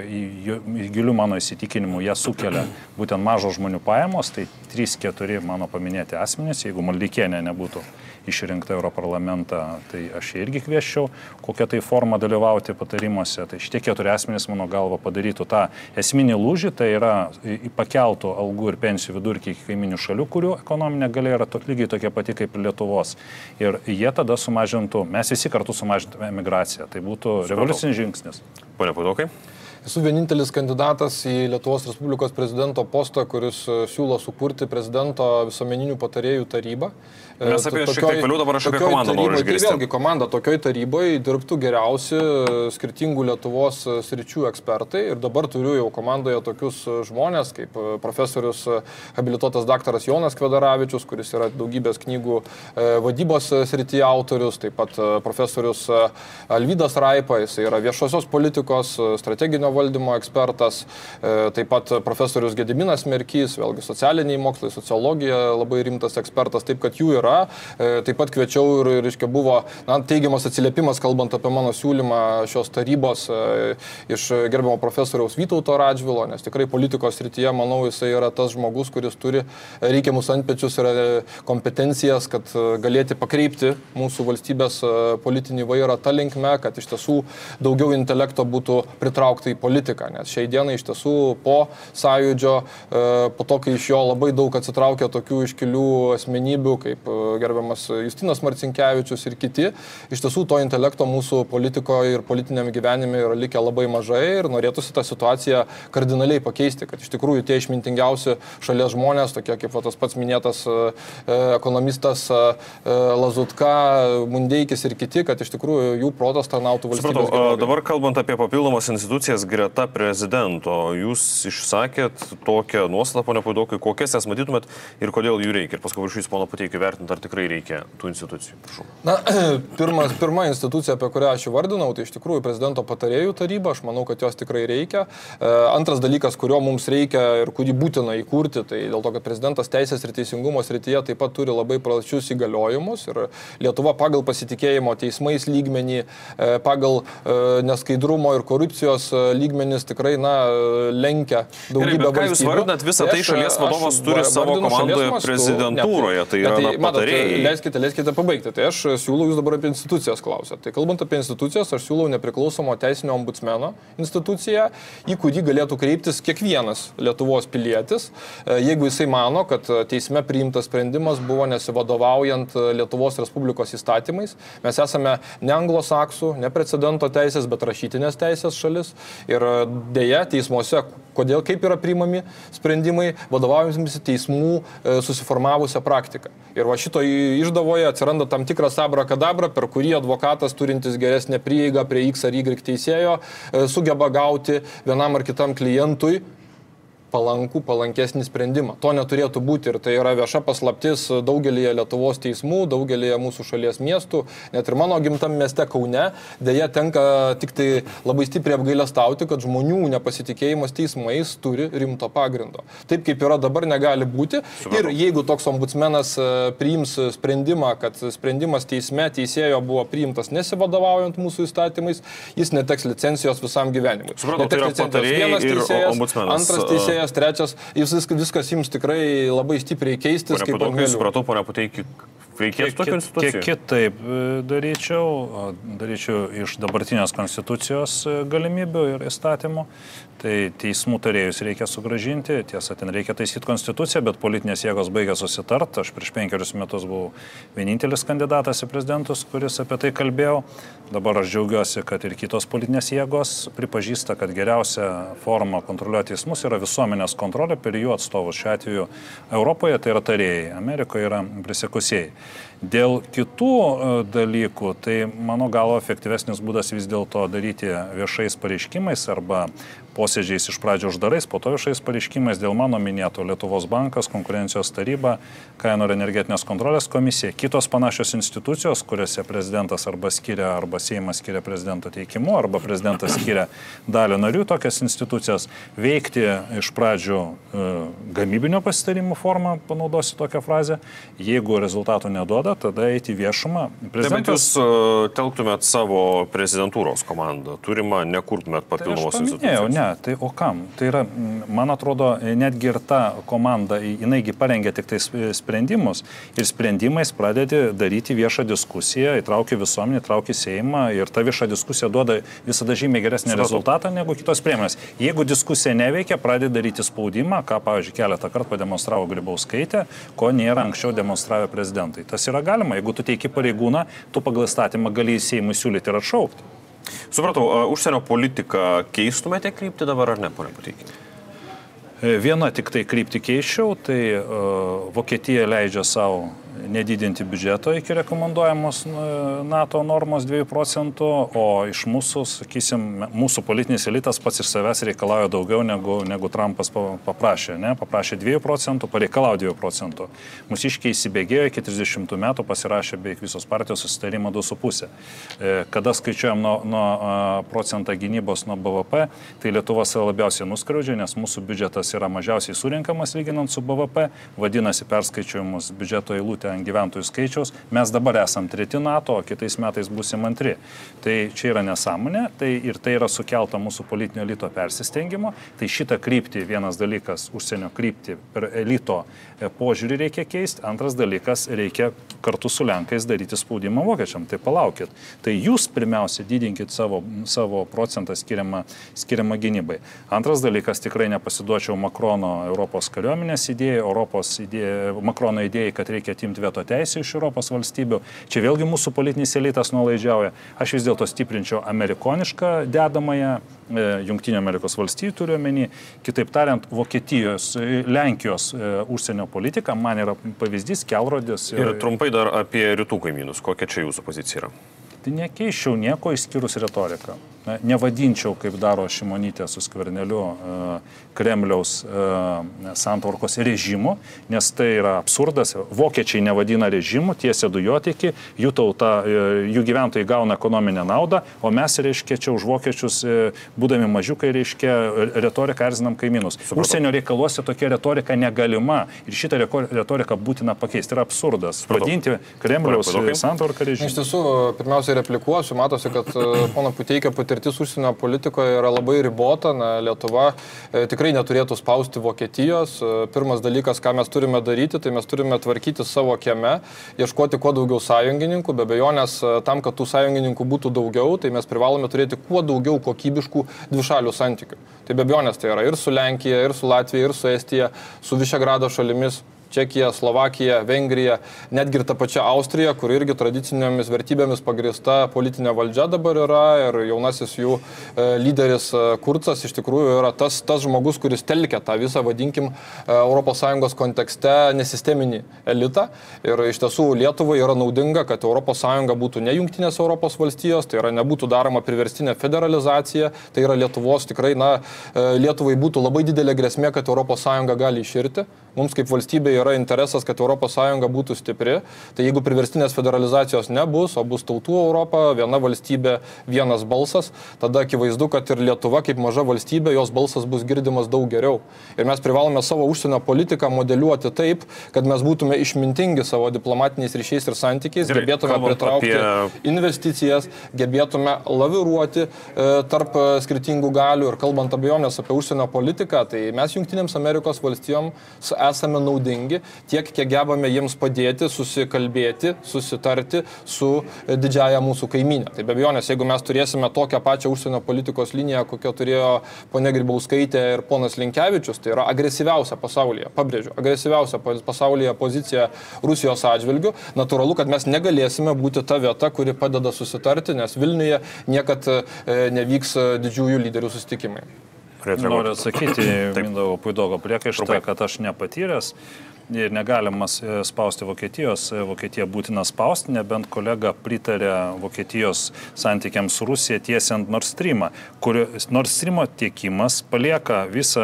į gilių mano įsitikinimu ją sukelia būtent mažos žmonių pajamos, tai 3-4 mano paminėti asmenys, jeigu Maldeikienė nebūtų išrinkta Europarlamentą, tai aš irgi kvieščiau, kokią tai formą dalyvauti patarimuose. Tai šitie 4 asmenys, mano galva, padarytų tą esminį lūžį, tai yra pakeltų algų ir pensijų vidurkį iki kaiminių šalių, kurių ekonominė galia yra lygiai tokia pati kaip ir Lietuvos. Ir jie tada sumažintų, mes visi kartu sumažintume emigraciją. Tai būtų revoliucinis žingsnis. Pone Puidokai. Esu vienintelis kandidatas į Lietuvos Respublikos prezidento postą, kuris siūlo sukurti prezidento visuomeninių patarėjų tarybą. Mes apie šiek tiek vėliau, dabar aš apie komandą noriu išgirsti. Tai vėlgi komanda tokioj taryboje dirbtų geriausi skirtingų Lietuvos sričių ekspertai ir dabar turiu jau komandoje tokius žmonės kaip profesorius habilituotas daktaras Jonas Kvedaravičius, kuris yra daugybės knygų vadybos srityje autorius, taip pat profesorius Alvydas Raipa, jis yra viešosios politikos, strateginio valdymo ekspertas, taip pat profesorius Gediminas Merkys, vėlgi socialiniai mokslai, sociologija labai rimtas ekspertas, taip kad jų yra. Taip pat kviečiau ir buvo teigiamas atsiliepimas, kalbant apie mano siūlymą šios tarybos iš gerbiamo profesoriaus Vytauto Radžvilo, nes tikrai politikos srityje, manau, jisai yra tas žmogus, kuris turi reikiamus antpečius ir kompetencijas, kad galėti pakreipti mūsų valstybės politinį vairą tą linkme, kad iš tiesų daugiau intelekto būtų pritraukta į politiką, nes šiai dienai iš tiesų po sąjūdžio, po to, kai iš jo labai daug atsitraukė tokių iškilių asmenybių, kaip gerbiamas Justinas Marcinkevičius ir kiti, iš tiesų to intelekto mūsų politikoje ir politiniam gyvenime yra likę labai mažai ir norėtųsi tą situaciją kardinaliai pakeisti, kad iš tikrųjų tie išmintingiausi šalies žmonės, tokie kaip tas pats minėtas ekonomistas Lazutka, Mundeikis ir kiti, kad iš tikrųjų jų protas tarnautų valstybės gerovei. Dabar kalbant apie papildomas institucijas greta prezidento, jūs išsakėt tokią nuostatą, pone Puidokai, kokias jas matytumėt ir kodėl jų reikia. Ir paskui viršų jūs, pono Puteikį, vertinti, ar tikrai reikia tų institucijų. Prašau. Na, pirma institucija, apie kurią aš įvardinau, tai iš tikrųjų prezidento patarėjų taryba, aš manau, kad jos tikrai reikia. Antras dalykas, kurio mums reikia ir kurį būtina įkurti, tai dėl to, kad prezidentas teisės ir teisingumo srityje taip pat turi labai plačius įgaliojimus ir Lietuva pagal pasitikėjimo teismais lygmenį, pagal neskaidrumo ir korupcijos lygmenis tikrai, lenkia daugybę valstybių. Ką jūs vardinat, visą tai šalies vadovas turi savo komandoje prezidentūroje, tai yra patarėjai. Leiskite pabaigti. Tai aš siūlau, jūs dabar apie institucijas klausėte. Tai kalbant apie institucijas, aš siūlau nepriklausomo teisinio ombudsmeno instituciją, į kurį galėtų kreiptis kiekvienas Lietuvos pilietis, jeigu jisai mano, kad teisme priimtas sprendimas buvo nesivadovaujant Lietuvos Respublikos įstatymais. Mes esame ne anglosaksų, ne precedento teisės, bet rašytinės teisės šalis. Ir dėja, teismuose, kaip yra priimami sprendimai, vadovaujamasi teismų susiformavusią praktiką. Ir va šito išdavoje atsiranda tam tikras abrakadabra, per kurį advokatas turintis geresnę prieigą prie X ar Y teisėjo sugeba gauti vienam ar kitam klientui palankesnį sprendimą. To neturėtų būti ir tai yra vieša paslaptis daugelėje Lietuvos teismų, daugelėje mūsų šalies miestų, net ir mano gimtam mieste Kaune, dėja tenka tik tai labai stipriai apgailestauti, kad žmonių nepasitikėjimas teismais turi rimto pagrindo. Taip kaip yra dabar negali būti. Ir jeigu toks ombudsmenas priims sprendimą, kad sprendimas teisme teisėjo buvo priimtas nesivadovaujant mūsų įstatymais, jis neteks licencijos visam gyvenimui. Tai yra patarėjai ir ombudsmenas. Antras teisėjas, trečias, viskas jums tikrai labai stipriai keistis. Pone Puidokai, supratau, pone Puteikį, reikės tokių institucijų? Kitaip daryčiau iš dabartinės konstitucijos galimybių ir įstatymų. Tai teismų tarėjus reikia sugrąžinti, tiesa, ten reikia taisyti konstituciją, bet politinės jėgos baigia susitart. Aš prieš 5 metus buvau vienintelis kandidatas į prezidentus, kuris apie tai kalbėjau. Dabar aš džiaugiuosi, kad ir kitos politinės jėgos pripažįsta, kad geriausia forma kontroliuoti teismus yra visuomenės kontrolė per jų atstovus. Šiuo atveju Europoje tai yra tarėjai, Amerikoje yra prisiekusieji. Dėl kitų dalykų, tai mano galvo efektyvesnis būdas vis dėlto daryti viešais pareiškimais arba posėdžiais iš pradžio uždarais, po to viešais pareiškimais dėl mano minėto Lietuvos bankas, konkurencijos taryba, kainų ir energetinės kontrolės komisija, kitos panašios institucijos, kuriuose prezidentas arba skiria, arba Seimas skiria prezidento teikimu, arba prezidentas skiria dalį narių tokias institucijas, veikti iš pradžių gamybinio pasitarimų formą, panaudosiu tokią frazę, jeigu rezultatų neduoda, tada eiti viešumą. Prezidentas... Taip, jūs telktumėt savo prezidentūros komandą, turimą, nekurtumėt papildomos institucijos. Ne, tai o kam? Tai yra, man atrodo, netgi ir ta komanda, jinaigi parengia tik tai sprendimus ir sprendimais pradedi daryti viešą diskusiją, įtraukia visuomenį, įtraukia Seimą ir ta vieša diskusija duoda visada žymiai geresnį rezultatą negu kitos priemonės. Jeigu diskusija neveikia, pradedi daryti spaudimą, ką, pavyzdžiui, keletą kartų pademonstravo Grybauskaitė, ko nėra anksčiau demonstravę prezidentai. Tas yra galima. Jeigu tu teiki pareigūną, tu pagal įstatymą gali Seimui siūlyti ir atšaukti. Supratau, užsienio politiką keistumėte kryptį dabar ar ne, pone Puteikį? Viena tik tai kryptį keiščiau, tai Vokietija leidžia savo nedidinti biudžeto iki rekomenduojamos NATO normos 2 procentų, o iš mūsų, sakysim, mūsų politinis elitas pats iš savęs reikalauja daugiau negu Trumpas paprašė. Paprašė 2 procentų, pareikalauja 2 procentų. Mūsiškiai įsibėgėjo iki 30 metų, pasirašė beveik visos partijos susitarimą 2,5. Kada skaičiuojam nuo procentą gynybos nuo BVP, tai Lietuva save labiausiai nuskriaudžia, nes mūsų biudžetas yra mažiausiai surinkamas lyginant su BVP, vadinasi perskaičiuojamus biudžeto eilutės pažiūrėjote ant gyventojų skaičiaus, mes dabar esam 3 NATO, o kitais metais būsim 2. Tai čia yra nesąmonė, ir tai yra sukelta mūsų politinio elito persistengimo. Tai šitą kryptį, vienas dalykas, užsienio kryptį per elito požiūrį reikia keisti, antras dalykas, reikia kartu su Lenkais daryti spaudimą vokiečiam. Tai palaukit. Tai jūs pirmiausia didinkit savo procentą skiriamą gynybai. Antras dalykas, tikrai nepasiduočiau Makrono Europos kariuomenės idėjai, Makrono idėjai, kad reikia atimti veto teisę iš Europos valstybių. Čia vėlgi mūsų politinis elitas nuolaidžiauja. Aš vis dėlto stiprinčiau amerikonišką dedamąją, Jungtinių Amerikos valstijų turiu omeny, kitaip tariant, Vokietijos, Lenkijos užsienio politika man yra pavyzdys, kelrodis. Ir trumpai dar apie rytų kaimynus. Kokia čia jūsų pozicija yra? Tai nekeiščiau nieko išskyrus retoriką. Nevadinčiau, kaip daro Šimonytė su Skverneliu, Kremliaus santvarkos režimu, nes tai yra absurdas. Vokiečiai nevadina režimu, tiesia dujotiekį, jų gyventojai gauna ekonominę naudą, o mes, reiškia, čia už vokiečius, būdami mažiukai, reiškia, retoriką erzinam kaimynus. Užsienio reikaluose tokia retorika negalima ir šitą retoriką būtina pakeisti. Tai yra absurdas. Vadinti Kremliaus santvarką režimu. Iš tiesų, pirmiausia, replikuosiu, matosi, kad pono Puteikio patirtis užsienio politikoje yra labai ribota. Lietuva tikrai neturėtų spausti Vokietijos. Pirmas dalykas, ką mes turime daryti, tai mes turime tvarkyti savo kieme, ieškoti kuo daugiau sąjungininkų. Be abejonės, tam, kad tų sąjungininkų būtų daugiau, tai mes privalome turėti kuo daugiau kokybiškų dvišalių santykių. Tai be abejonės tai yra ir su Lenkija, ir su Latvija, ir su Estija, su Višegrado šalimis. Čekija, Slovakija, Vengrija, netgi ir ta pačia Austrija, kur irgi tradicinėmis vertybėmis pagrįsta politinė valdžia dabar yra ir jaunasis jų lyderis Kurcas iš tikrųjų yra tas žmogus, kuris telkia tą visą, vadinkim, ES kontekste nesisteminį elitą. Ir iš tiesų Lietuvai yra naudinga, kad ES būtų ne jungtinės Europos valstijos, tai yra nebūtų daroma priverstinė federalizacija, tai yra Lietuvos tikrai, Lietuvai būtų labai didelė grėsmė, kad ES gali iširti. Mums kaip valstybė yra interesas, kad ES būtų stipri. Tai jeigu priverstinės federalizacijos nebus, o bus tautų Europa, viena valstybė, vienas balsas, tada akivaizdu, kad ir Lietuva kaip maža valstybė, jos balsas bus girdimas daug geriau. Ir mes privalome savo užsienio politiką modeliuoti taip, kad mes būtume išmintingi savo diplomatiniais ryšiais ir santykiais, gebėtume pritraukti investicijas, gebėtume laviruoti tarp skirtingų galių. Ir kalbant abejonės apie užsienio politiką, tai mes Jungtinėms Amerikos valstijoms esame naudingi tiek, kiek gebame jiems padėti, susikalbėti, susitarti su didžiaja mūsų kaimynė. Tai be abejonės, jeigu mes turėsime tokią pačią užsienio politikos liniją, kokią turėjo ponia Grybauskaitė ir ponas Linkevičius, tai yra agresyviausia pasaulyje, pabrėžiu, agresyviausia pasaulyje pozicija Rusijos atžvilgiu, natūralu, kad mes negalėsime būti ta vieta, kuri padeda susitarti, nes Vilniuje niekad nevyks didžiųjų lyderių susitikimai. Noriu atsakyti Mindaugo Puidogo priekaištą, kad aš nepatyręs ir negalimas spausti Vokietijos. Vokietija būtina spausti, nebent kolega pritarė Vokietijos santykiams su Rusija tiesiant Nord Streamą, kur Nord Streamo tiekimas palieka visą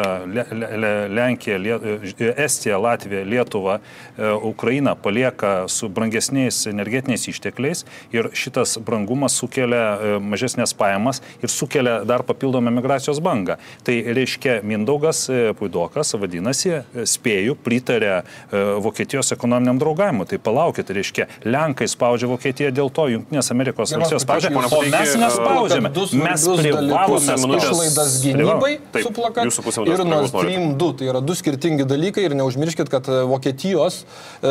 Lenkiją, Estiją, Latviją, Lietuvą, Ukrainą palieka su brangesniais energetiniais ištekliais ir šitas brangumas sukelia mažesnės pajamas ir sukelia dar papildomą migracijos bangą. Tai reiškia Mindaugas Puidokas, vadinasi, spėju, pritarė Vokietijos ekonominiam draugavimui. Tai palaukit, reiškia, Lenkai spaudžia Vokietiją dėl to, Jungtinės Amerikos valstijos spaudžia, o mes nespaudžiame. Mes privalome išlaidas gynybai suplakati ir Nord Stream 2. Tai yra du skirtingi dalykai ir neužmirškit, kad Vokietijos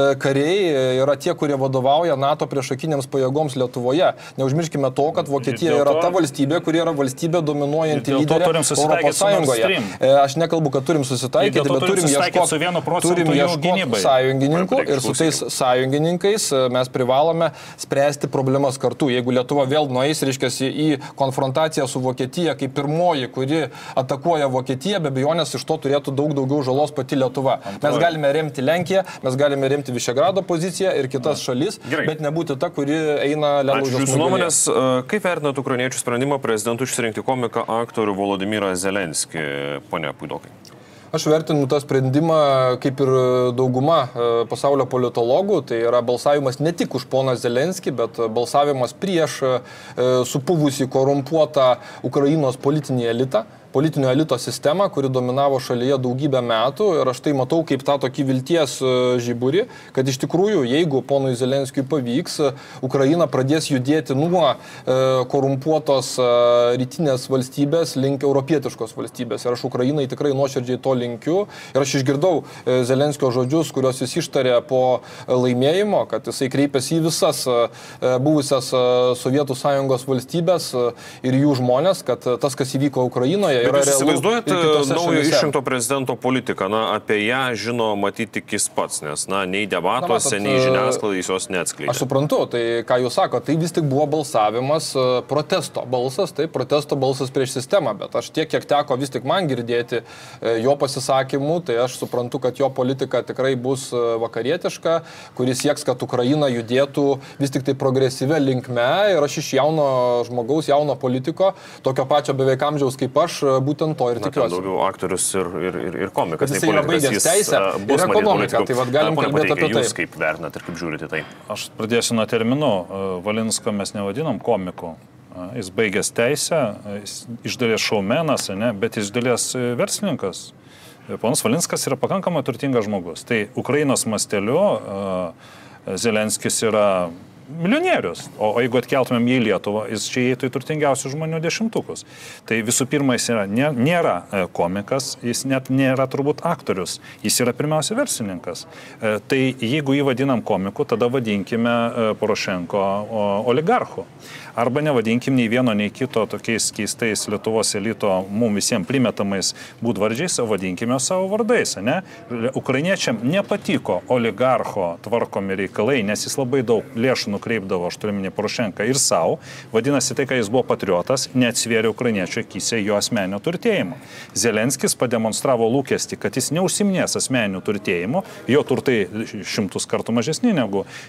kariai yra tie, kurie vadovauja NATO priešakinėms pajėgoms Lietuvoje. Neužmirškime to, kad Vokietija yra ta valstybė, kuri yra valstybė dominuojanti lyderė Europos Sąjungoje. Aš nekalbu, kad turim susitaikyti, bet turim ieškoti sąjungininkų ir su tais sąjungininkais mes privalome spręsti problemas kartu. Jeigu Lietuva vėl nueis, reiškia, į konfrontaciją su Vokietija kaip pirmoji, kuri atakuoja Vokietiją, be abejonės iš to turėtų daug daugiau žalos pati Lietuva. Mes galime remti Lenkiją, mes galime remti Višegrado poziciją ir kitas šalis, bet nebūti ta, kuri eina ledlaužio smūgiu. Jūsų nuomonės, kaip vertinat ukrainiečių sprendimą prezidentų išsirinkti komiką aktorių Volodymyrą Zelenskį, ponia Puidokai? Aš vertinu tą sprendimą kaip ir dauguma pasaulio politologų, tai yra balsavimas ne tik už poną Zelenskį, bet balsavimas prieš supuvusį korumpuotą Ukrainos politinį elitą. politinio elito sistemą, kuri dominavo šalyje daugybę metų ir aš tai matau kaip tą tokį vilties žiburį, kad iš tikrųjų, jeigu ponui Zelenskiui pavyks, Ukraina pradės judėti nuo korumpuotos rytinės valstybės link europietiškos valstybės. Ir aš Ukrainai tikrai nuoširdžiai to linkiu. Ir aš išgirdau Zelenskio žodžius, kuriuos jis ištarė po laimėjimo, kad jisai kreipėsi į visas buvusias Sovietų Sąjungos valstybės ir jų žmonės, kad tas, kas įvyko Ukrainoje, yra realu. Įsivaizduojate naujo išrinkto prezidento politiką, apie ją žino matyti tik jis pats, nes nei debatuose, nei žiniasklaidai jos neatskleidė. Aš suprantu, tai ką jūs sako, tai vis tik buvo balsavimas, protesto balsas, tai protesto balsas prieš sistemą, bet aš tiek, kiek teko vis tik man girdėti jo pasisakymų, tai aš suprantu, kad jo politika tikrai bus vakarietiška, kuris sieks, kad Ukraina judėtų vis tik tai progresyvia linkme ir aš iš jauno žmogaus, jauno politiko, tokio pačio beveik amžiaus kaip aš, būtent to ir tikiuosi. Daugiau aktorius ir komikas. Jis yra baigęs teisę ir ekonomiką, tai vad galim kalbėti apie tai. Jūs kaip vertinat ir kaip žiūrite tai? Aš pradėsiu nuo terminų. Valinsko mes nevadinam komiku. Jis baigęs teisę, jis iš dalies šaumenas, bet iš dalies verslininkas. Ponas Valinskas yra pakankamai turtingas žmogus. Tai Ukrainos masteliu Zelenskis yra milijonierius, o jeigu atkeltumėm į Lietuvą, jis čia įeitų į turtingiausių žmonių dešimtukus. Tai visų pirma, jis nėra komikas, jis net nėra turbūt aktorius, jis yra pirmiausia verslininkas. Tai jeigu jį vadinam komiku, tada vadinkime Porošenko oligarchu. Arba nevadinkim nei vieno, nei kito tokiais keistais Lietuvos elito mums visiems primetamais būdvardžiais, o vadinkime savo vardais. Ukrainiečiam nepatiko oligarcho tvarkomi reikalai, nes jis labai daug lėšų nukreipdavo, aš turiu minėti Porošenką ir savo. Vadinasi, tai, kad jis buvo patriotas, neatsvėrė ukrainiečio akise jo asmeninio turtėjimo. Zelenskis pademonstravo lūkestį, kad jis neužsiminės asmeniniu turtėjimu, jo turtai 100 kartų mažesni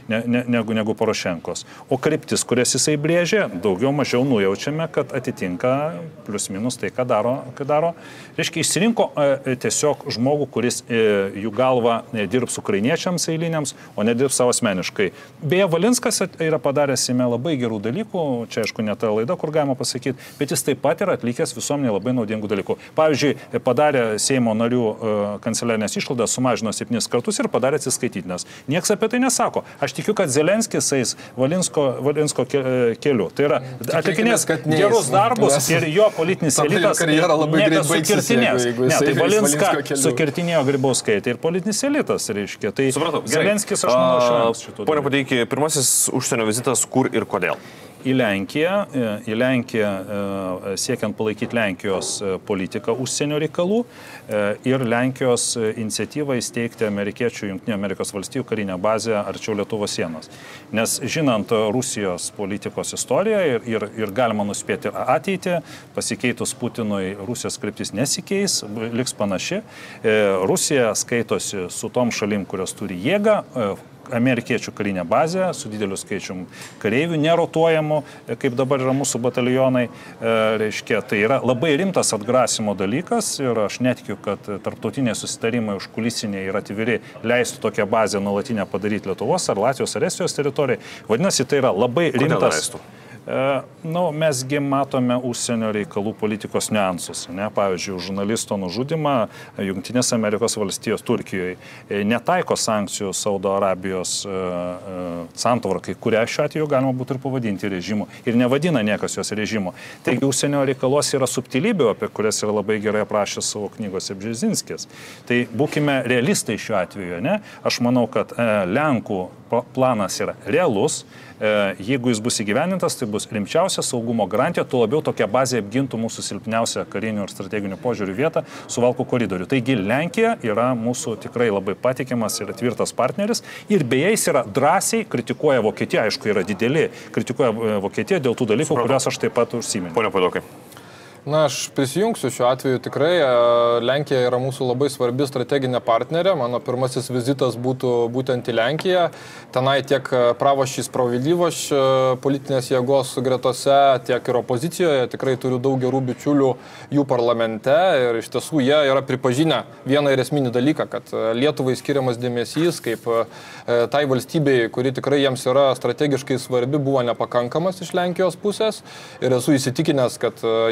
negu Porošenkos. O kryptis, kurias jisai brėžė, daugiau mažiau nujaučiame, kad atitinka plius minus tai, ką daro. Reiškia, išsirinko tiesiog žmogų, kuris jų galva dirbs ukrainiečiams eiliniams, o nedirbs savo asmeniškai. Beje, Valinskas yra padaręs jame labai gerų dalykų, čia aišku ne ta laida, kur galima pasakyti, bet jis taip pat yra atlikęs visuomenė labai naudingų dalykų. Pavyzdžiui, padarė Seimo narių kanceliarinės išlaidas, sumažino 7 kartus ir padarė atsiskaitytinas. Niekas apie tai nesako. Aš tikiu, kad Zelenskis eis Valinsko keliu. Tai yra atlikinės gerus darbus ir jo politinis elitas nebesukirtinės. Tai Valinską sukirtinėjo Grybauskaitė ir politinis elitas, reiškia. Tai Zelenskis, aš manau, švenks šitų. Pone Puteiki, pirmasis užsienio vizitas kur ir kodėl? Į Lenkiją siekiant palaikyti Lenkijos politiką užsienio reikalų ir Lenkijos iniciatyvą įsteigti amerikiečių Junktinių Amerikos valstijų karinę bazę arčiau Lietuvos sienos. Nes žinant Rusijos politikos istoriją ir galima nuspėti ateitį, pasikeitus Putinui Rusijos kryptis nesikeis, liks panaši. Rusija skaitosi su tom šalim, kurios turi jėgą, amerikiečių karinę bazę su dideliu skaičium kareivių, nerotuojamų, kaip dabar yra mūsų batalionai. Reiškia, tai yra labai rimtas atgrasimo dalykas ir aš netikiu, kad tarptautiniai susitarimai užkulisiniai ir atviri leistų tokią bazę nuolatinę padaryti Lietuvos ar Latvijos ar Estijos teritorijai. Vadinasi, tai yra labai rimtas. Kodėl leistų? Mesgi matome užsienio reikalų politikos niuansus. Pavyzdžiui, žurnalisto nužudimą Jungtinės Amerikos valstijos Turkijoje netaiko sankcijų Saudo Arabijos santvarkai, kurią šiuo atveju galima būtų ir pavadinti režimu. Ir nevadina niekas jos režimu. Taigi užsienio reikalos yra subtilybių, apie kurias yra labai gerai aprašęs savo knygose Bžezinskis. Tai būkime realistai šiuo atveju. Aš manau, kad Lenkų planas yra realus. Jeigu jis bus įgyvendintas, tai bus rimčiausia saugumo garantija, tuo labiau tokia bazė apgintų mūsų silpniausią karinių ir strateginių požiūrių vietą Suvalkų koridorių. Taigi Lenkija yra mūsų tikrai labai patikimas ir tvirtas partneris ir beje jis yra drąsiai kritikuoja Vokietiją, aišku, yra dideli, kritikuoja Vokietiją dėl tų dalykų, kuriuos aš taip pat užsiminiau. Pone Puidokai. Na, aš prisijungsiu šiuo atveju tikrai. Lenkija yra mūsų labai svarbi strateginė partnerė. Mano pirmasis vizitas būtų būtent į Lenkiją. Tenai tiek Pravošys Provilyvoš politinės jėgos gretose, tiek ir opozicijoje. Tikrai turiu daug gerų bičiulių jų parlamente ir iš tiesų jie yra pripažinę vieną ir esminį dalyką, kad Lietuvai skiriamas dėmesys kaip tai valstybei, kuri tikrai jiems yra strategiškai svarbi, buvo nepakankamas iš Lenkijos pusės. Ir esu įsitikinęs, kad jeigu tapsiu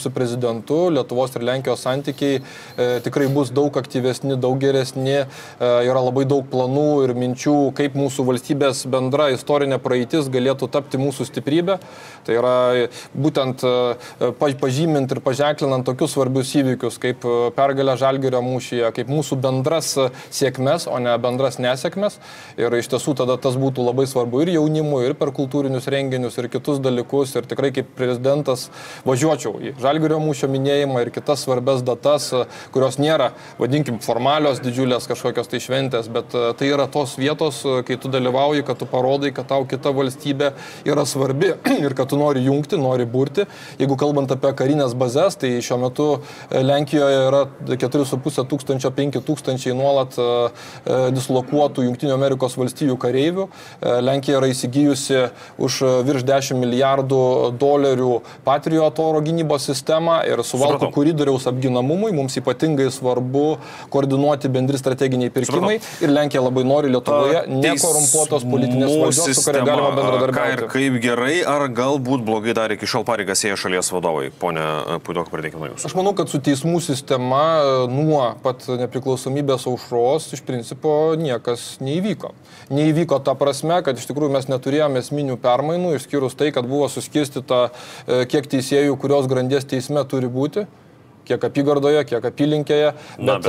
su prezidentu Lietuvos ir Lenkijos santykiai tikrai bus daug aktyvesni, daug geresni. Yra labai daug planų ir minčių, kaip mūsų valstybės bendra istorinė praeitis galėtų tapti mūsų stiprybė. Tai yra būtent pažymint ir paženklinant tokius svarbius įvykius, kaip pergalė Žalgirio mūšyje, kaip mūsų bendras sėkmes, o ne bendras nesėkmes. Ir iš tiesų tada tas būtų labai svarbu ir jaunimui, ir per kultūrinius renginius, ir kitus dalykus. Ir tikrai kaip prezidentas važiuočiau į Žalgirio mūšio minėjimą ir kitas svarbias datas, kurios nėra, vadinkim, formalios, didžiulės kažkokios tai šventės, bet tai yra tos vietos, kai tu dalyvauji, kad tu parodai, kad tau kita valstybė yra svarbi ir kad tu nori jungti, nori burti. Jeigu kalbant apie karinės bazės, tai šiuo metu Lenkijoje yra 4,5 tūkstančio, 5 tūkstančiai nuolat dislokuotų Jungtinių Amerikos valstijų kareivių. Lenkija yra įsigijusi už virš 10 milijardų dolerių Patriot oro gynybos sistemą ir suvalkų koridoriaus apginamumui mums ypatingai svarbu koordinuoti bendri strateginiai pirkimai. Ir Lenkija labai nori Lietuvoje nekorumpuotos politinės valdžios, su kuria galima bendradarbiauti. Ir kaip gerai, ar galbūt blogai dar iki šiol pareigas ėję šalies vadovai? Pone Puidok, pradėkime nuo jūsų. Aš manau, kad su teismų sistema nuo pat nepriklausomybės aušros iš principo niekas neįvyko. Neįvyko ta prasme, kad iš tikrųjų mes neturėjome esminių permainų, išskyrus tai, kad buvo suskirstyta kiek teisėjų, kurios grandies teisme turi būti. Kiek apygardoje, kiek apylinkėje, bet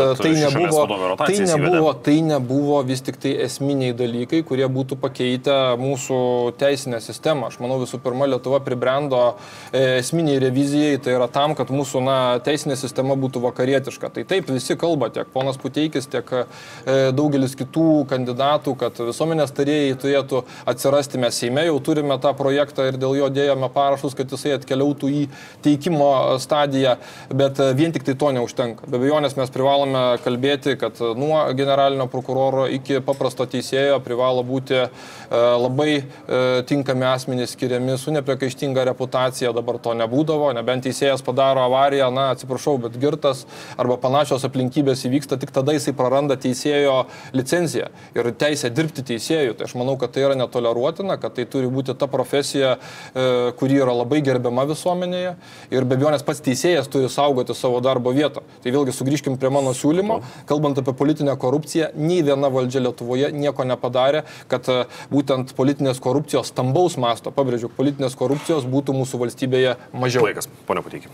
tai nebuvo vis tik tai esminiai dalykai, kurie būtų pakeitę mūsų teisinę sistemą. Aš manau, visų pirma, Lietuva pribrendo esminiai revizijai, tai yra tam, kad mūsų teisinė sistema būtų vakarietiška. Tai taip visi kalba, tiek ponas Puteikis, tiek daugelis kitų kandidatų, kad visuomenės tarėjai turėtų atsirasti. Mes Seime jau turime tą projektą ir dėl jo dėjome parašus, kad jisai atkeliautų į teikimo stadiją, bet vien tik tai to neužtenka. Be abejonės mes privalome kalbėti, kad nuo generalinio prokuroro iki paprasto teisėjo privalo būti labai tinkami asmenys skiriami su nepriekaištinga reputacija. Dabar to nebūdavo, nebent teisėjas padaro avariją, atsiprašau, bet girtas arba panašios aplinkybės įvyksta, tik tada jisai praranda teisėjo licenciją ir teisę dirbti teisėjų. Tai aš manau, kad tai yra netoleruotina, kad tai turi būti ta profesija, kuri yra labai gerbiama visuomenėje ir be abejonės pats teisėjas turi saugoti savo darbo vietą. Tai vėlgi sugrįžkim prie mano siūlymo, kalbant apie politinę korupciją, nei viena valdžia Lietuvoje nieko nepadarė, kad būtent politinės korupcijos stambaus masto, pabrėžiu, politinės korupcijos būtų mūsų valstybėje mažiau. Laikas, ponia Puteiki.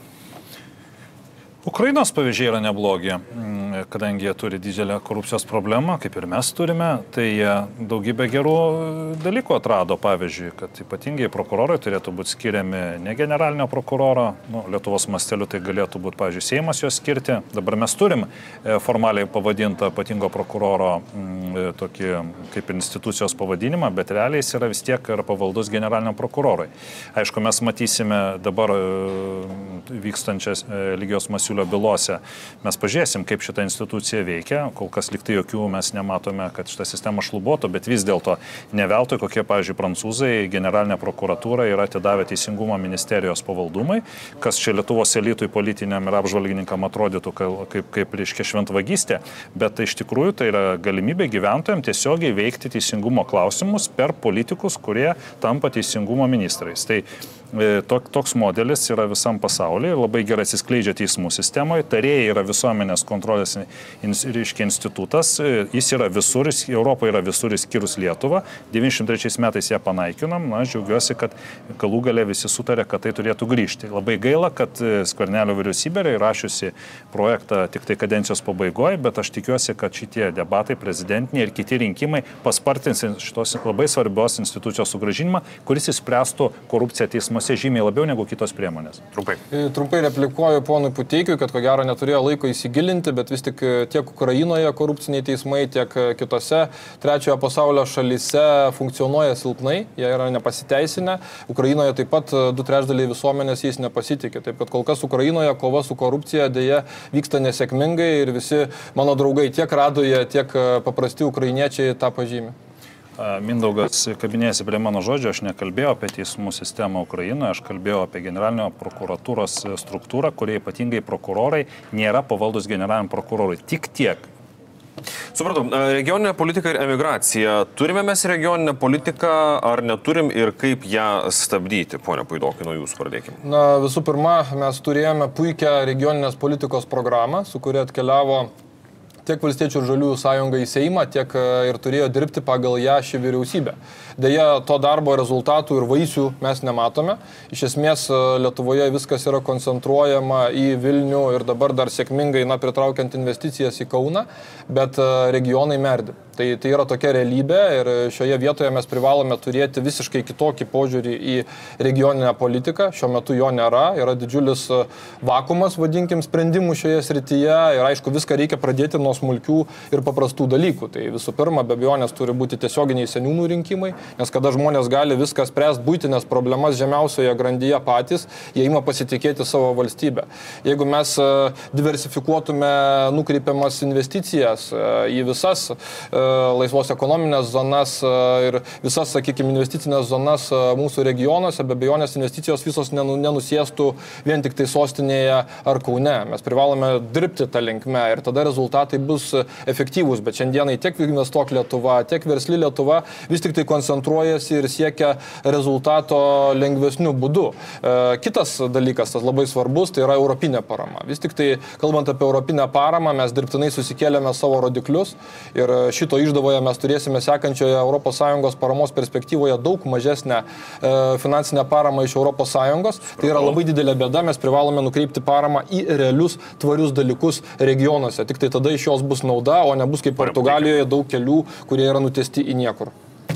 Ukrainos pavyzdžiai yra neblogi, kadangi jie turi didelę korupcijos problemą, kaip ir mes turime, tai jie daugybę gerų dalykų atrado, pavyzdžiui, kad ypatingai prokurorai turėtų būti skiriami ne generalinio prokuroro, Lietuvos masteliu tai galėtų būti, pavyzdžiui, Seimas juos skirti. Dabar mes turim formaliai pavadintą ypatingo prokuroro tokį kaip institucijos pavadinimą, bet realiai jis yra vis tiek yra pavaldus generaliniam prokurorui. Aišku, mes matysime dabar vykstančias Eligijos Masiulio bylose. Mes pažiūrėsim, kaip šita institucija veikia. Kol kas liktai jokių mes nematome, kad šita sistema šlubuotų, bet vis dėlto ne veltui, kokie, pavyzdžiui, prancūzai generalinė prokuratūra yra atidavę Teisingumo ministerijos pavaldumai, kas čia Lietuvos elitui politiniam ir apžvalgininkam atrodytų kaip reiškia šventvagystė, bet iš tikrųjų tai yra galimybė gyventojams tiesiogiai veikti teisingumo klausimus per politikus, kurie tampa teisingumo ministrais. Tai toks modelis yra visam pasaulyje, labai gerai atsiskleidžia teismų sistemoje, tarėjai yra visuomenės kontrolės institutas, jis yra visur, Europoje yra visur išskyrus Lietuvą, 93 metais ją panaikinom, aš džiaugiuosi, kad galų gale visi sutarė, kad tai turėtų grįžti. Labai gaila, kad Skvernelio vyriausybė yra įrašiusi projektą tik tai kadencijos pabaigoje, bet aš tikiuosi, kad šitie debatai, prezidentiniai ir kiti rinkimai paspartins šitos labai svarbios institucijos sugrąžinimą, kuris įspręstų korupciją teismuose žymiai labiau negu kitos priemonės. Trumpai replikuoju ponui Puteikiui, kad ko gero neturėjo laiko įsigilinti, bet vis tik tiek Ukrainoje korupciniai teismai, tiek kitose trečiojo pasaulio šalyse funkcionuoja silpnai, jie yra nepasiteisinę. Ukrainoje taip pat 2/3 visuomenės jais nepasitikė. Taip kad kol kas Ukrainoje kova su korupcija dėja vyksta nesėkmingai ir visi mano draugai tiek Radoje, tiek paprasti ukrainiečiai tą pažymė. Mindaugas kabinėjasi prie mano žodžio, aš nekalbėjau apie teismų sistemą Ukrainoje, aš kalbėjau apie generalinio prokuratūros struktūrą, kurie ypatingai prokurorai nėra pavaldus generaliniam prokurorui. Tik tiek. Supratau, regioninė politika ir emigracija. Turime mes regioninę politiką ar neturim ir kaip ją stabdyti? Pone Puidokai, nuo jūsų pradėkime. Na, visų pirma, mes turėjome puikią regioninės politikos programą, su kuria atkeliavo tiek Valstiečių ir Žaliųjų sąjunga į Seimą, tiek ir turėjo dirbti pagal ją ši vyriausybė. Deja, to darbo rezultatų ir vaisių mes nematome. Iš esmės, Lietuvoje viskas yra koncentruojama į Vilnių ir dabar dar sėkmingai, pritraukiant investicijas į Kauną, bet regionai merdi. Tai yra tokia realybė ir šioje vietoje mes privalome turėti visiškai kitokį požiūrį į regioninę politiką. Šiuo metu jo nėra, yra didžiulis vakumas, vadinkim, sprendimų šioje srityje ir aišku, viską reikia pradėti nuo smulkių ir paprastų dalykų. Tai visų pirma, be abejonės turi būti tiesioginiai seniūnų rinkimai, nes kada žmonės gali viską spręsti būtinės problemas žemiausioje grandyje patys, jie ima pasitikėti savo valstybę. Jeigu mes diversifikuotume nukreipiamas investicijas į visas laisvos ekonominės zonas ir visas, sakykime, investicinės zonas mūsų regionuose, be abejonės investicijos visos nenusėstų vien tik tai sostinėje ar Kaune. Mes privalome dirbti tą linkmę ir tada rezultatai bus efektyvūs, bet šiandienai tiek Investuok Lietuva, tiek Versli Lietuva vis tik tai koncentruojasi ir siekia rezultato lengvesnių būdų. Kitas dalykas, tas labai svarbus, tai yra europinė parama. Vis tik tai, kalbant apie europinę paramą, mes dirbtinai susikėlėme savo rodiklius ir šito išdavoje mes turėsime sekančioje ES paramos perspektyvoje daug mažesnę finansinę paramą iš ES. Tai yra labai didelė bėda, mes privalome nukreipti paramą į realius tvarius dalykus regionuose. Tik tai tada iš jos bus nauda, o nebus kaip Portugalijoje daug kelių, kurie yra nutiesti į niekur.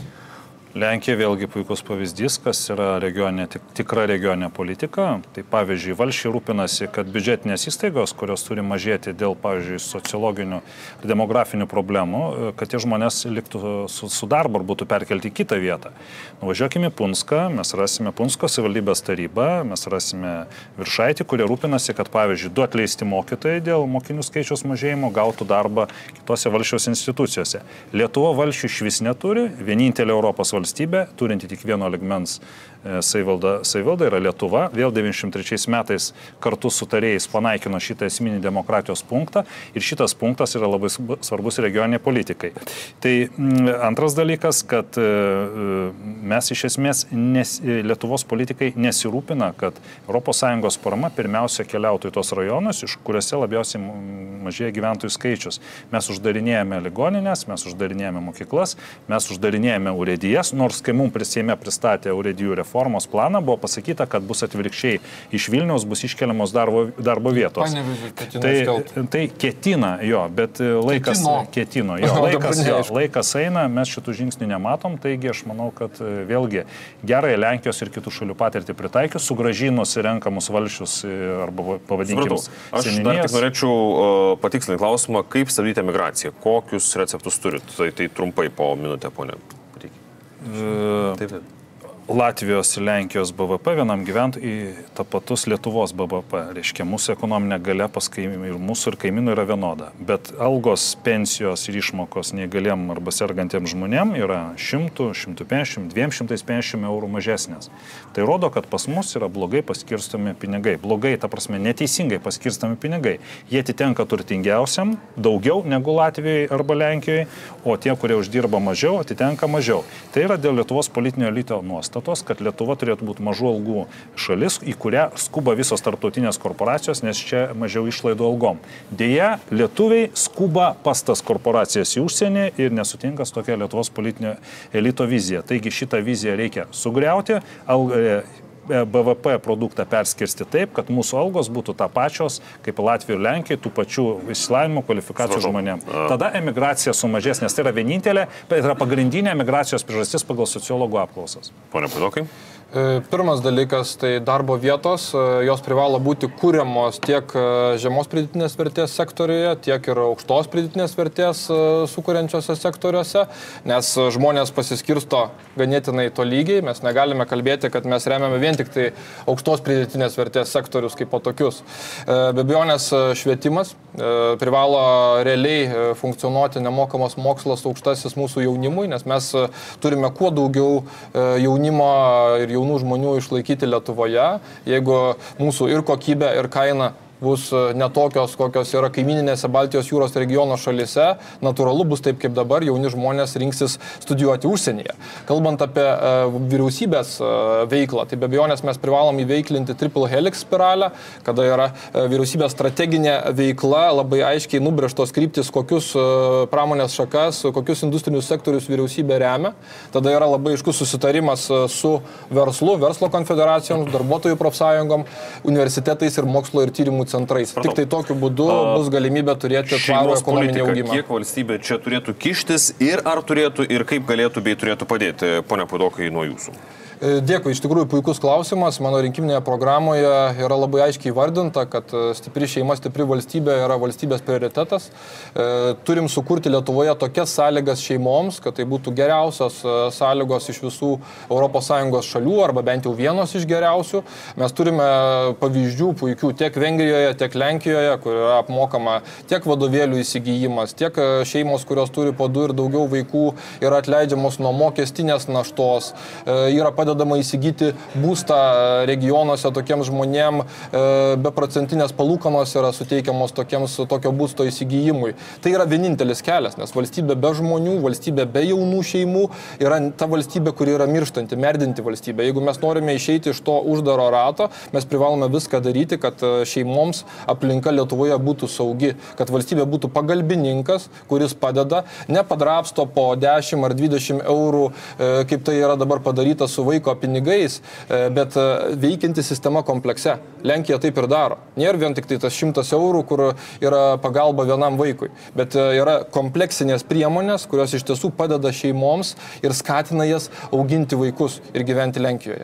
Lenkija vėlgi puikus pavyzdys, kas yra tikra regioninė politika. Tai pavyzdžiui, valsčiai rūpinasi, kad biudžetinės įstaigos, kurios turi mažėti dėl, pavyzdžiui, sociologinių ir demografinių problemų, kad tie žmonės liktų su darbu ar būtų perkelti į kitą vietą. Nuvažiuokime į Punską, mes rasime Punsko savivaldybės tarybą, mes rasime Viršaitį, kurie rūpinasi, kad, pavyzdžiui, du atleisti mokytojai dėl mokinių skaičiaus mažėjimo gautų darbą kitose valsčiaus institucijose. Lietuva valsčių išvis neturi, vienintelė Europos valstybė, turinti tik vieno lygmens savivalda yra Lietuva. Vėl 93 metais kartu su tarėjais panaikino šitą esminį demokratijos punktą ir šitas punktas yra labai svarbus regioniniai politikai. Tai antras dalykas, kad mes iš esmės Lietuvos politikai nesirūpina, kad ES parama pirmiausia keliautų į tos rajonus, iš kuriuose labiausiai mažėja gyventojų skaičius. Mes uždarinėjame ligoninės, mes uždarinėjame mokyklas, mes uždarinėjame urėdijas, nors kai mums pristatė urėdijų reformos planą, buvo pasakyta, kad bus atvirkščiai iš Vilniaus bus iškeliamos darbo vietos. Tai ketina jo, bet laikas laikas eina, mes šitų žingsnių nematom, taigi aš manau, kad vėlgi gerai Lenkijos ir kitų šalių patirtį pritaikius, sugrąžinus renkamus valsčius arba pavadinkime seniūnijas. Aš dar tik norėčiau patikslinti klausimą, kaip stabdyti emigraciją, kokius receptus turit, tai trumpai po minutę, ponė. Taip. Latvijos ir Lenkijos BVP vienam gyventojui tapatus Lietuvos BVP. Reiškia, mūsų ekonominė galia ir mūsų ir kaimynų yra vienoda. Bet algos, pensijos ir išmokos neįgaliem arba sergantiems žmonėm yra 100, 150, 250 eurų mažesnės. Tai rodo, kad pas mus yra blogai paskirstomi pinigai. Blogai, ta prasme, neteisingai paskirstomi pinigai. Jie atitenka turtingiausiam daugiau negu Latvijoje arba Lenkijoje, o tie, kurie uždirba mažiau, atitenka mažiau. Tai yra dėl Lietuvos politinio elito nuostatos, kad Lietuva turėtų būti mažų algų šalis, į kurią skuba visos tarptautinės korporacijos, nes čia mažiau išlaidų algom. Deja, lietuviai skuba pas tas korporacijas į užsienį ir nesutinka su tokia Lietuvos politinio elito vizija. Taigi šitą viziją reikia sugriauti, BVP produktą perskirsti taip, kad mūsų algos būtų tą pačios, kaip Latvijai ir Lenkijai, tų pačių išsilavinimo kvalifikacijų žmonėm. Tada emigracija sumažės, nes tai yra vienintelė, tai yra pagrindinė emigracijos priežastis pagal sociologų apklausas. Pone Puidokai? Pirmas dalykas, tai darbo vietos, jos privalo būti kūriamos tiek žemos pridėtinės vertės sektoriuje, tiek ir aukštos pridėtinės vertės sukuriančiose sektoriuose, nes žmonės pasiskirsto ganėtinai tolygiai, mes negalime kalbėti, kad mes remiame vien tik tai aukštos pridėtinės vertės sektorius kaip po tokius. Be abejonės švietimas privalo realiai funkcionuoti nemokamas mokslas aukštasis mūsų jaunimui, nes mes turime kuo daugiau jaunimo ir jaunų žmonių išlaikyti Lietuvoje, jeigu mūsų ir kokybė, ir kaina bus netokios, kokios yra kaimininėse Baltijos jūros regiono šalise, natūralu bus taip kaip dabar, jauni žmonės rinksis studijuoti užsienyje. Kalbant apie vyriausybės veiklą, tai be abejonės mes privalom įveiklinti triple helix spiralę, kada yra vyriausybės strateginė veikla, labai aiškiai nubrėžtos kryptis, kokius pramonės šakas, kokius industrinius sektorius vyriausybė remia. Tada yra labai aiškus susitarimas su verslu, verslo konfederacijom, darbuotojų profsąjungom, universitetais ir mokslo ir tyrimų centrais. Tik tai tokiu būdu bus galimybė turėti tvarų ekonominį augimą. Kiek valstybė čia turėtų kištis ir ar turėtų ir kaip galėtų bei turėtų padėti, ponia Puidokai, nuo jūsų? Dėkui, iš tikrųjų puikus klausimas. Mano rinkiminėje programoje yra labai aiškiai vardinta, kad stipri šeima, stipri valstybė yra valstybės prioritetas. Turim sukurti Lietuvoje tokias sąlygas šeimoms, kad tai būtų geriausios sąlygos iš visų ES šalių, arba bent jau vienos iš geriausių. Mes turime pavyzdžių puikių tiek Vengrijoje, tiek Lenkijoje, kur yra apmokama tiek vadovėlių įsigijimas, tiek šeimos, kurios turi po 2 ir daugiau vaikų, yra atleidžiamos nuo mokestinės naštos, yra padedama įsigyti būstą regionuose tokiems žmonėm, beprocentinės palūkanos yra suteikiamos tokio būsto įsigijimui. Tai yra vienintelis kelias, nes valstybė be žmonių, valstybė be jaunų šeimų yra ta valstybė, kuri yra mirštanti, merdinti valstybė. Jeigu mes norime išeiti iš to uždaro rato, mes privalome viską daryti, kad šeimoms aplinka Lietuvoje būtų saugi, kad valstybė būtų pagalbininkas, kuris padeda, nepadrapsto po 10 ar 20 eurų, kaip tai yra dabar padaryta su vaiko pinigais, bet veikianti sistema komplekse. Lenkija taip ir daro. Nėra vien tik tai tas 100 eurų, kur yra pagalba vienam vaikui, bet yra kompleksinės priemonės, kurios iš tiesų padeda šeimoms ir skatina jas auginti vaikus ir gyventi Lenkijoje.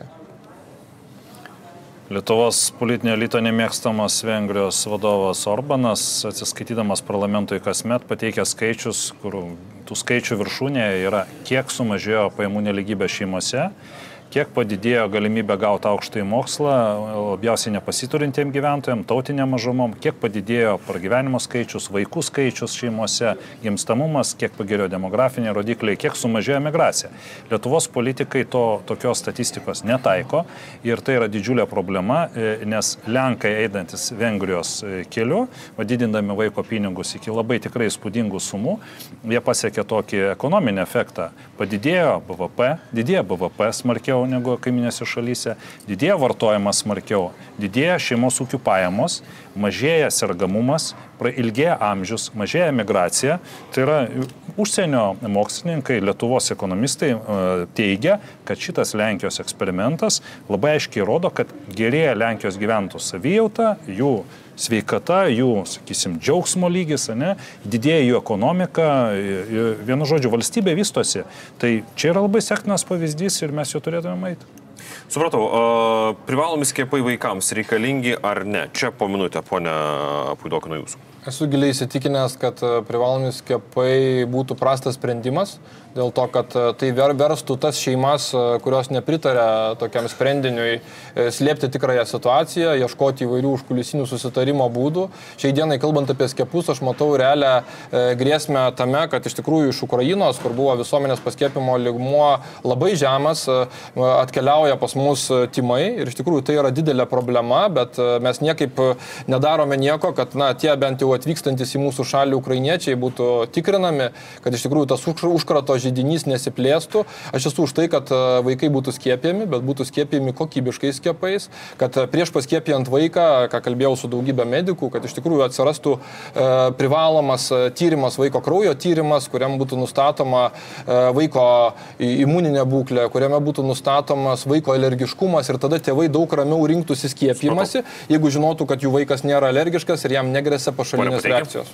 Lietuvos politinio elito nemėgstamas Vengrijos vadovas Orbanas, atsiskaitydamas parlamentui kasmet, pateikia skaičius, kur tų skaičių viršūnėje yra, kiek sumažėjo pajamų nelygybė šeimose, kiek padidėjo galimybė gauti aukštąjį mokslą labiausiai nepasiturintiem gyventojams, tautiniam mažumom, kiek padidėjo pragyvenimo skaičius, vaikų skaičius šeimose, gimstamumas, kiek pagerėjo demografiniai rodikliai, kiek sumažėjo migracija. Lietuvos politikai tokios statistikos netaiko ir tai yra didžiulė problema, nes Lenkai eidantis Vengrijos keliu, didindami vaiko pinigus iki labai tikrai įspūdingų sumų, jie pasiekė tokį ekonominį efektą. Padidėjo BVP, didėjo BVP smarkiau negu kaiminėse šalyse, didėja vartojimas smarkiau, didėja šeimos ūkių pajamos, mažėja sergamumas, ilgėja amžius, mažėja migracija. Tai yra užsienio mokslininkai, Lietuvos ekonomistai teigia, kad šitas Lenkijos eksperimentas labai aiškiai rodo, kad gerėja Lenkijos gyventojų savijauta, jų sveikata, jų, sakysim, džiaugsmo lygis, didėja jų ekonomika, vienu žodžiu, valstybė vystosi. Tai čia yra labai sektinas pavyzdys ir mes jo turėtume eiti. Supratau, privalomi skiepai vaikams reikalingi ar ne? Čia po minutę, ponia Puidokai, nuo jūsų. Esu giliai įsitikinęs, kad privalomi skiepai būtų prastas sprendimas, dėl to, kad tai verstų tas šeimas, kurios nepritarė tokiam sprendiniui, slėpti tikrąją situaciją, ieškoti įvairių užkulisinių susitarimo būdų. Šiai dienai, kalbant apie skiepus, aš matau realią grėsmę tame, kad iš tikrųjų iš Ukrainos, kur buvo visuomenės paskiepimo lygmuo labai žemas, atkeliauja pas mus tymai ir iš tikrųjų tai yra didelė problema, bet mes niekaip nedarome nieko, kad tie bent jau atvykstantis į mūsų šalį ukrainiečiai būtų tikrinami, kad iš tikrųjų tas užkrato židinys nesiplėstų. Aš esu už tai, kad vaikai būtų skiepijami, bet būtų skiepijami kokybiškais skiepais, kad prieš paskiepijant vaiką, ką kalbėjau su daugybė medikų, kad iš tikrųjų atsirastų privalomas tyrimas, vaiko kraujo tyrimas, kuriam būtų nustatoma vaiko imuninė būklė, kuriame būtų nustatomas vaiko alergiškumas ir tada tėvai daug ramiau rinktųsi skiepijimąsi, jeigu žinotų, kad jų vaikas nėra alergiškas ir jam negresia pašalinės reakcijos.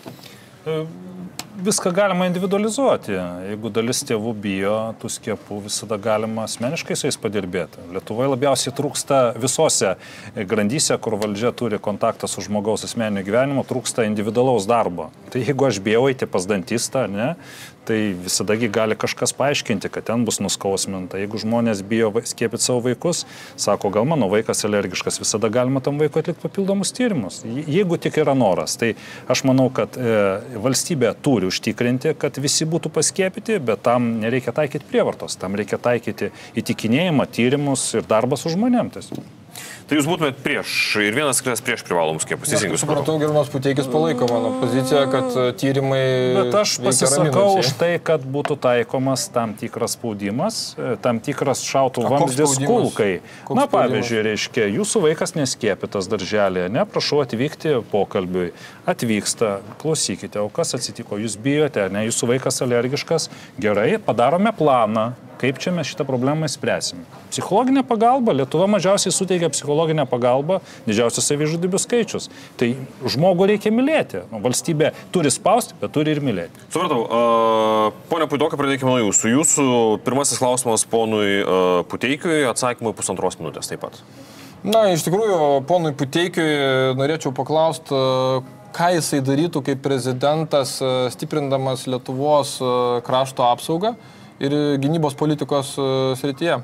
Viską galima individualizuoti. Jeigu dalis tėvų bijo tų skiepų, visada galima asmeniškai su jais padirbėti. Lietuvoje labiausiai trūksta visose grandyse, kur valdžia turi kontaktą su žmogaus asmeniniu gyvenimu, trūksta individualaus darbo. Tai jeigu aš bijau eiti pas dantistą, tai visadagi gali kažkas paaiškinti, kad ten bus nuskausminta. Jeigu žmonės bijo skiepyti savo vaikus, sako, gal mano vaikas alergiškas, visada galima tam vaikui atlikti papildomus tyrimus. Jeigu tik yra noras, tai aš manau, kad valstybė turi užtikrinti, kad visi būtų paskiepyti, bet tam nereikia taikyti prievartos, tam reikia taikyti įtikinėjimą, tyrimus ir darbą su žmonėm. Tai jūs būtumėt prieš ir vienas kitas prieš privalomus skiepus. Teisingai supratau, gerbiamas Puteikis palaiko mano poziciją, kad tyrimai... Bet aš pasisakau už tai, kad būtų taikomas tam tikras spaudimas, tam tikras šautų vamzdis kulkai. Na, pavyzdžiui, reiškia, jūsų vaikas neskiepytas darželėje, ne, prašau atvykti pokalbiui. Atvyksta, klausykite, o kas atsitiko, jūs bijote, ne, jūsų vaikas alergiškas, gerai, padarome planą, kaip čia mes šitą problemą spręsim. Psichologinė pagalba, Lietuva mažiausiai suteikia psichologinę pagalbą, didžiausias savižudybių skaičius. Tai žmogų reikia mylėti. Valstybė turi spausti, bet turi ir mylėti. Supratau, ponia Puidokai, pradėkime nuo jūsų. Jūsų pirmasis klausimas ponui Puteikiui, atsakymui 1,5 minutės taip pat. Na, iš tikrųjų, ponui Puteikiui norėčiau paklausti, ką jisai darytų kaip prezidentas, stiprindamas Lietuvos krašto apsaugą ir gynybos politikos srityje.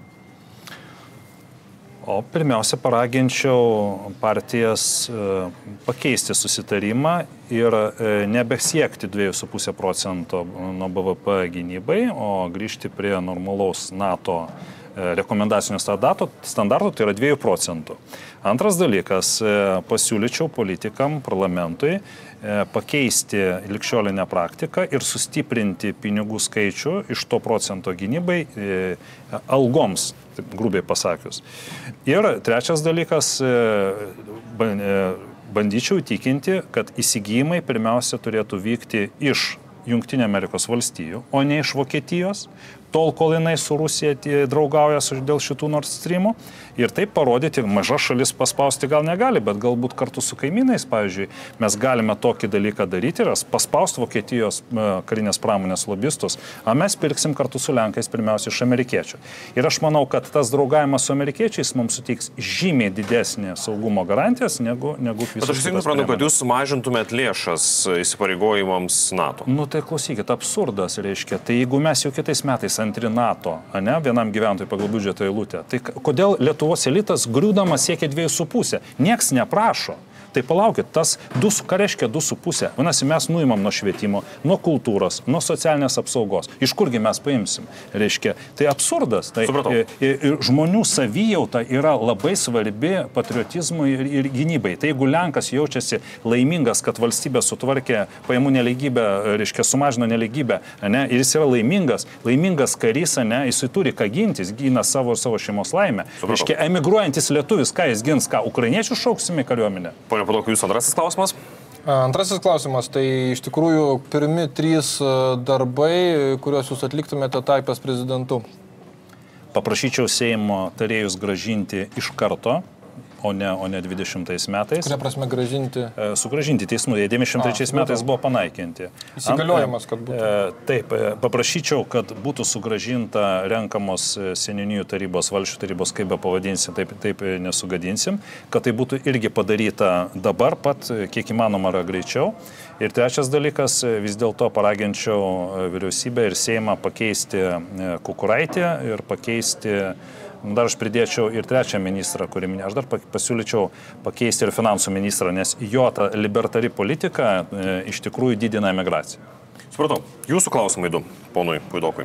O pirmiausia, paraginčiau partijas pakeisti susitarimą ir nebesiekti 2,5% nuo BVP gynybai, o grįžti prie normalaus NATO rekomendacinio standarto, tai yra 2%. Antras dalykas, pasiūlyčiau politikam, parlamentui pakeisti ligšiolinę praktiką ir sustiprinti pinigų skaičių iš to procento gynybai algoms, grubiai pasakius. Ir trečias dalykas, bandyčiau įtikinti, kad įsigijimai pirmiausia turėtų vykti iš Jungtinių Amerikos valstijų, o ne iš Vokietijos, tol, kol jinai su Rusija draugauja dėl šitų Nord Streamų. Ir taip parodyti, maža šalis paspausti gal negali, bet galbūt kartu su kaimynais, pavyzdžiui, mes galime tokį dalyką daryti ir paspausti Vokietijos karinės pramonės lobistus, o mes pirksim kartu su Lenkais pirmiausia iš amerikiečių. Ir aš manau, kad tas draugavimas su amerikiečiais mums suteiks žymiai didesnį saugumo garantijas negu visos. Bet aš suprantu, kad jūs mažintumėt lėšas įsipareigojimams NATO. Nu tai klausykit, absurdas reiškia. Tai jeigu mes jau kitais metais antri NATO, ne, vienam gyventojui pagal biudžeto eilutę, tai kodėl Lietuvos elitas griūdamas siekia 2,5? Nieks neprašo. Tai palaukit, tas ką reiškia 2,5? Vadinasi, mes nuimam nuo švietimo, nuo kultūros, nuo socialinės apsaugos. Iš kurgi mes paimsim? Reiškia, tai absurdas. Tai žmonių savijauta yra labai svarbi patriotizmui ir gynybai. Tai jeigu Lenkas jaučiasi laimingas, kad valstybė sutvarkė pajamų nelygybę, reiškia, sumažino nelygybę, ne, ir jis yra laimingas karys, ne, jis turi ką gintis, gina savo šeimos laimę. Reiškia, emigruojantis lietuvis, ką jis gins, ką ukrainiečių šauksime kariuomenę? Pone Pudokai, jūsų antrasis klausimas? Antrasis klausimas, tai iš tikrųjų pirmi 3 darbai, kuriuos jūs atliktumėte tapęs prezidentu. Paprašyčiau Seimo tarėjus grąžinti iš karto, o ne 20 metais. Kuria prasme grąžinti? Sugrąžinti teismų. 93 metais buvo panaikinti. Įsigaliojimas, kad būtų. Taip, paprašyčiau, kad būtų sugrąžinta renkamos seniūnijų tarybos, valsčių tarybos, kaip be pavadinsim, taip nesugadinsim, kad tai būtų irgi padaryta dabar pat, kiek įmanoma yra greičiau. Ir trečias dalykas, vis dėlto paraginčiau vyriausybę ir Seimą pakeisti Kukuraitį ir pakeisti, dar aš pridėčiau ir trečią ministrą, kurį minėjau, aš dar pasiūlyčiau pakeisti ir finansų ministrą, nes jo ta libertari politika iš tikrųjų didina emigraciją. Supratau. Jūsų klausimai 2, ponui Puidokui.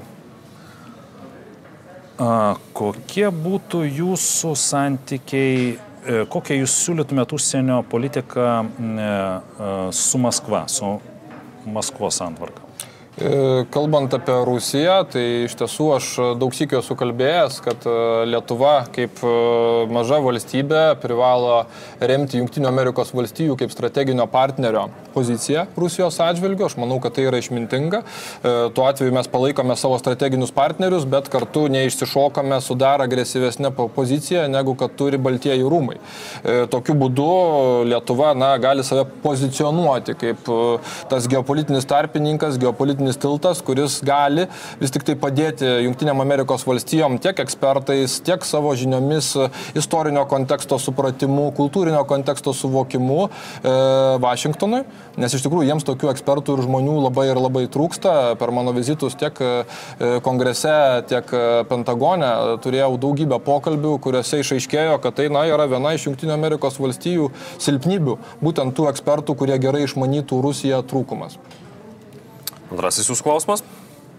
Kokie būtų jūsų santykiai, kokią jūs siūlytumėt užsienio politiką su Maskva, su Maskvos santvarka? Kalbant apie Rusiją, tai iš tiesų aš daug sykių esu kalbėjęs, kad Lietuva kaip maža valstybė privalo remti Jungtinių Amerikos valstijų kaip strateginio partnerio poziciją Rusijos atžvilgiu. Aš manau, kad tai yra išmintinga. Tuo atveju mes palaikome savo strateginius partnerius, bet kartu neišsišokame su dar agresyvesnė pozicija, negu kad turi Baltieji rūmai. Tokiu būdu Lietuva gali save pozicionuoti kaip tas geopolitinis tarpininkas, geopolitinis tiltas, kuris gali vis tik tai padėti Jungtinėm Amerikos valstijom tiek ekspertais, tiek savo žiniomis, istorinio konteksto supratimu, kultūrinio konteksto suvokimu Vašingtonui, nes iš tikrųjų jiems tokių ekspertų ir žmonių labai ir labai trūksta. Per mano vizitus tiek kongrese, tiek Pentagone turėjau daugybę pokalbių, kuriuose išaiškėjo, kad tai yra viena iš Jungtinių Amerikos valstijų silpnybių, būtent tų ekspertų, kurie gerai išmanytų Rusiją, trūkumas. Antrasis jūsų klausimas?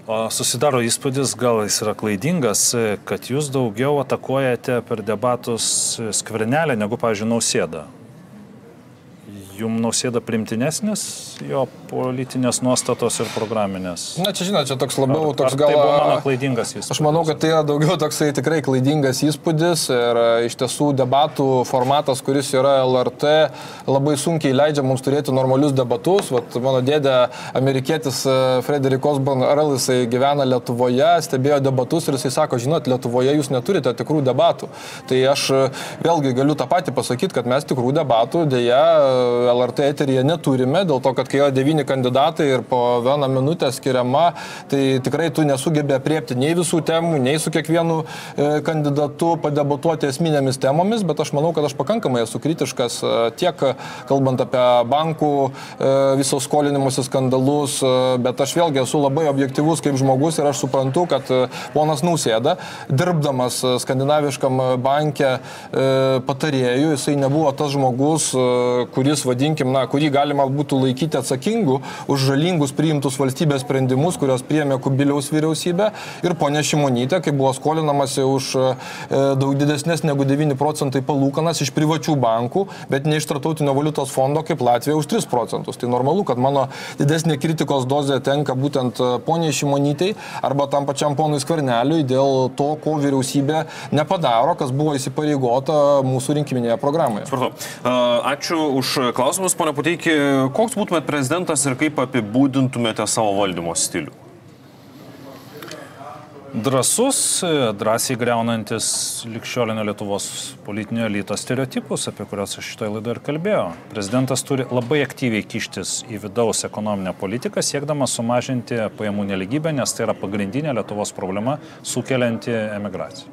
O susidaro įspūdis, gal jis yra klaidingas, kad jūs daugiau atakuojate per debatus Skvernelį negu, pavyzdžiui, Nausėdą. Jums Nausėda primtinesnis, jo politinės nuostatos ir programinės? Na, čia žinot, čia toks labiau toks gal... Tai buvo mano klaidingas įspūdis? Aš manau, kad tai yra daugiau toksai tikrai klaidingas įspūdis ir iš tiesų debatų formatas, kuris yra LRT, labai sunkiai leidžia mums turėti normalius debatus. Vat mano dėdė, amerikietis Frederick Osborne Earl, jisai gyvena Lietuvoje, stebėjo debatus ir jisai sako, žinot, Lietuvoje jūs neturite tikrų debatų. Tai aš vėlgi galiu tą patį pasakyti, kad mes tikrų debatų dėja LRT eteryje neturime, dėl to, kad kai yra 9 kandidatai ir po 1 minutę skiriama, tai tikrai tu nesugebė apriepti nei visų temų, nei su kiekvienu kandidatu padebatuoti esminėmis temomis, bet aš manau, kad aš pakankamai esu kritiškas tiek kalbant apie bankų visos skolinimuose skandalus, bet aš vėlgi esu labai objektyvus kaip žmogus ir aš suprantu, kad ponas Nausėda, dirbdamas skandinaviškam banke patarėjų, jisai nebuvo tas žmogus, kuris kurį galima būtų laikyti atsakingu už žalingus priimtus valstybės sprendimus, kurios priėmė Kubiliaus vyriausybė ir ponė Šimonytė, kai buvo skolinamasi už daug didesnės negu 9% palūkanas iš privačių bankų, bet ne iš Tarptautinio valiutos fondo kaip Latvija už 3%. Tai normalu, kad mano didesnė kritikos dozė tenka būtent poniai Šimonytei arba tam pačiam ponui Skverneliui dėl to, ko vyriausybė nepadaro, kas buvo įsipareigota mūsų rinkiminėje programoje. Ačiū už klausimus, ponia Puteiki. Koks būtumėt prezidentas ir kaip apibūdintumėte savo valdymo stilių? Drąsus, drąsiai greunantis ligšiolinio Lietuvos politinio elito stereotipus, apie kuriuos aš šitoje laidoje ir kalbėjau. Prezidentas turi labai aktyviai kištis į vidaus ekonominę politiką, siekdamas sumažinti pajamų nelygybę, nes tai yra pagrindinė Lietuvos problema sukelianti emigraciją.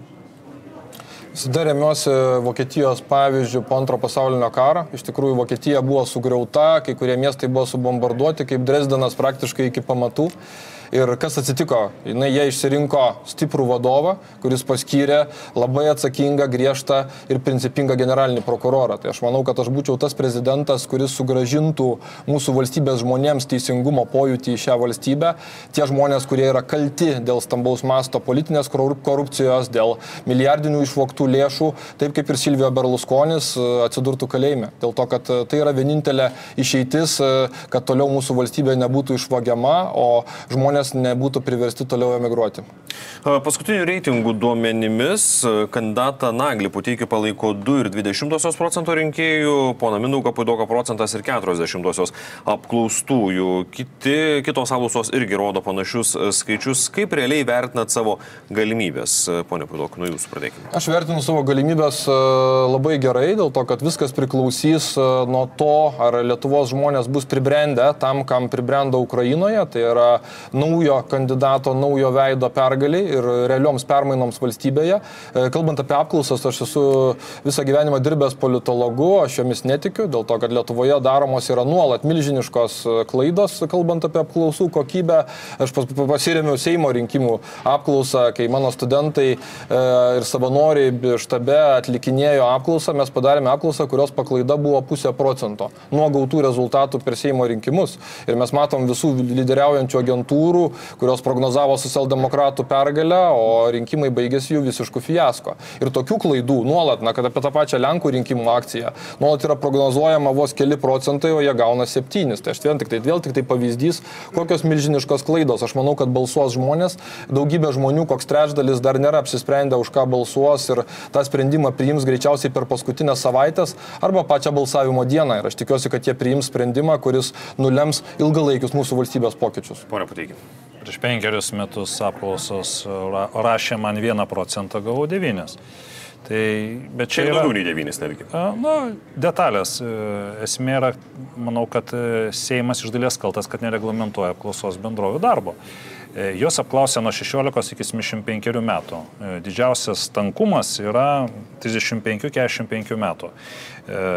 Visada remiuosi Vokietijos pavyzdžių po Antro pasaulinio karo. Iš tikrųjų, Vokietija buvo sugriauta, kai kurie miestai buvo subombarduoti, kaip Dresdenas praktiškai iki pamatų. Ir kas atsitiko? Jie išsirinko stiprų vadovą, kuris paskyrė labai atsakingą, griežtą ir principingą generalinį prokurorą. Tai aš manau, kad aš būčiau tas prezidentas, kuris sugrąžintų mūsų valstybės žmonėms teisingumo pojūtį į šią valstybę. Tie žmonės, kurie yra kalti dėl stambaus masto politinės korupcijos, dėl milijardinių išvogtų lėšų, taip kaip ir Silvio Berlusconis, atsidurtų kalėjime. Dėl to, kad tai yra vienintelė išeitis, kad toliau mūsų valstybė nebūtų išvogiama, o žmonės nebūtų priversti toliau emigruoti. Paskutinių reitingų duomenimis kandidatą Naglį Puteikį palaiko 2,20% rinkėjų, poną Mindaugą Puidoką 1,40% apklaustųjų. Kitos apklausos irgi rodo panašius skaičius. Kaip realiai vertinat savo galimybės, ponia Puidok, nuo jūsų pradėkime? Aš vertinu savo galimybės labai gerai, dėl to, kad viskas priklausys nuo to, ar Lietuvos žmonės bus pribrendę tam, kam pribrendo Ukrainoje, tai yra naujo kandidato, naujo veido pergaliai ir realioms permainoms valstybėje. Kalbant apie apklausas, aš esu visą gyvenimą dirbęs politologu, aš jomis netikiu, dėl to, kad Lietuvoje daromos yra nuolat milžiniškos klaidos, kalbant apie apklausų kokybę. Aš pasiremiau Seimo rinkimų apklausą, kai mano studentai ir savanoriai štabe atlikinėjo apklausą, mes padarėme apklausą, kurios paklaida buvo 0,5% nuo gautų rezultatų per Seimo rinkimus. Ir mes matom visų lyderiaujančių agentūrų, kurios prognozavo socialdemokratų pergalę, o rinkimai baigėsi jų visiškų fiasko. Ir tokių klaidų nuolat, kad apie tą pačią Lenkų rinkimų akciją, nuolat yra prognozuojama vos keli procentai, o jie gauna 7. Tai aš vėl tik tai pavyzdys, kokios milžiniškos klaidos. Aš manau, kad balsuos žmonės, daugybė žmonių, koks trečdalis dar nėra apsisprendę, už ką balsuos ir tą sprendimą priims greičiausiai per paskutinės savaitės arba pačią balsavimo dieną. Ir aš tikiuosi, kad jie priims sprendimą, kuris nulems ilgalaikius mūsų valstybės pokyčius. Pone Puteiki. Prieš 5 metus apklausos rašė man 1%, gavau 9. Tai, bet čia yra daugiau nei 9 netgi. Detalės. Esmė yra, manau, kad Seimas iš dalies kaltas, kad nereglamentuoja apklausos bendrovių darbo. Jos apklausė nuo 16 iki 75 metų. Didžiausias tankumas yra 35-45 metų.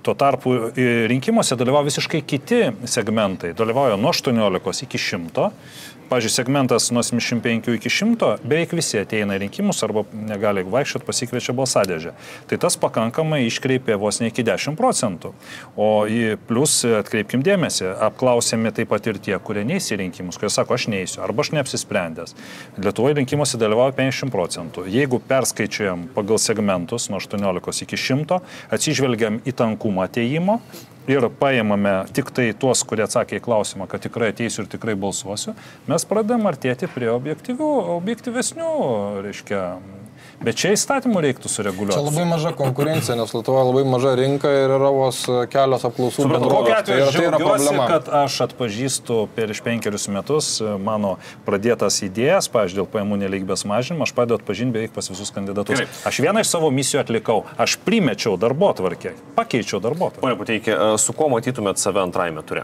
Tuo tarpu rinkimuose dalyvauja visiškai kiti segmentai. Dalyvauja nuo 18 iki 100. Pavyzdžiui, segmentas nuo 75 iki 100 beveik visi ateina į rinkimus arba negali vaikščioti, pasikviečia balsadėžę. Tai tas pakankamai iškreipė vos ne iki 10%. O į plus atkreipkim dėmesį, apklausėme taip pat ir tie, kurie neis į rinkimus, kurie sako, aš neisiu arba aš neapsisprendęs. Lietuvoje rinkimuose dalyvauja 50%. Jeigu perskaičiuojam pagal segmentus nuo 18 iki 100, atsižvelgiam į tankumą ateimo, ir paėmame tik tai tuos, kurie atsakė į klausimą, kad tikrai ateisiu ir tikrai balsuosiu, mes pradedam artėti prie objektyvesnių, reiškia, bet čia įstatymų reiktų sureguliuoti. Čia labai maža konkurencija, nes Lietuvoje labai maža rinka ir yra vos kelios apklausų bendrovės. Tai yra problema. Kad aš atpažįstu prieš 5 metus mano pradėtas idėjas, pavyzdžiui, dėl pajamų nelygybės mažinimo, aš pradedu atpažinti beveik pas visus kandidatus. Gerai. Aš vieną iš savo misijų atlikau, aš primečiau darbotvarkę, pakeičiau darbotvarkę. Pone Puteiki, su kuo matytumėt save antrajame ture?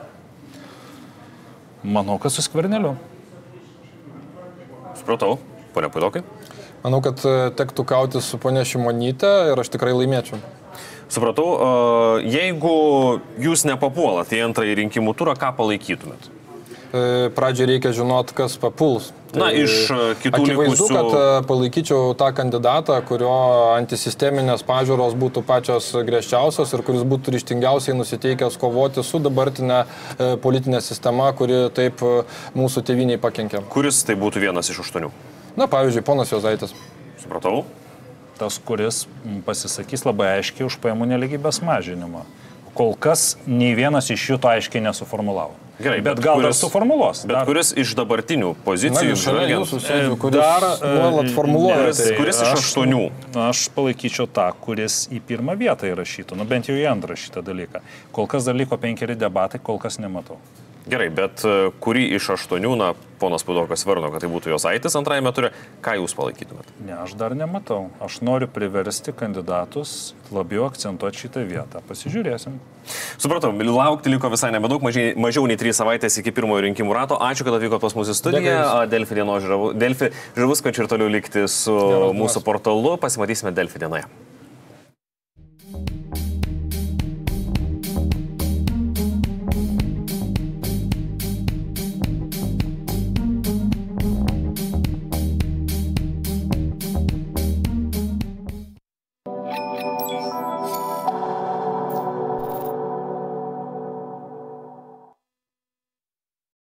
Manau, kad su Skverneliu. Supratau. Pone Puidokai? Manau, kad tektų kautis su ponia Šimonyte ir aš tikrai laimėčiau. Supratau, jeigu jūs nepapuolat į antrąjį rinkimų turą, ką palaikytumėt? Pradžiai reikia žinoti, kas papuls. Na, iš kitų akivaizdu, likusių... kad palaikyčiau tą kandidatą, kurio antisisteminės pažiūros būtų pačios griežčiausios ir kuris būtų ryžtingiausiai nusiteikęs kovoti su dabartinė politinė sistema, kuri taip mūsų tėvyniai pakenkė. Kuris tai būtų vienas iš 8? Na, pavyzdžiui, ponas Juozaitis. Supratau. Tas, kuris pasisakys labai aiškiai už pajamų nelygybės mažinimą. Kol kas nei vienas iš jų to aiškiai nesuformulavo. Gerai, bet gal dar suformuluos. Bet kuris iš dabartinių pozicijų... Na, šalia jūsų sėdžiu, kuris nuolat formuluoja. Kuris iš 8? Aš palaikyčiau tą, kuris į pirmą vietą įrašytų, bent jau į antrą šitą dalyką. Kol kas dar liko 5 debatai, kol kas nematau. Gerai, bet kurį iš 8, na, ponas Puidokas varno, kad tai būtų Juozaitis antrajame ture, ką jūs palaikytumėt? Ne, aš dar nematau. Aš noriu priversti kandidatus labiau akcentuoti šitą vietą. Pasižiūrėsim. Supratau, laukti liko visai nebedaug, mažiau nei 3 savaitės iki pirmojo rinkimų rato. Ačiū, kad atvyko pas mūsų studiją. Delfi Žirvus, kad ir toliau likti su mūsų portalu. Pasimatysime Delfi dienoje.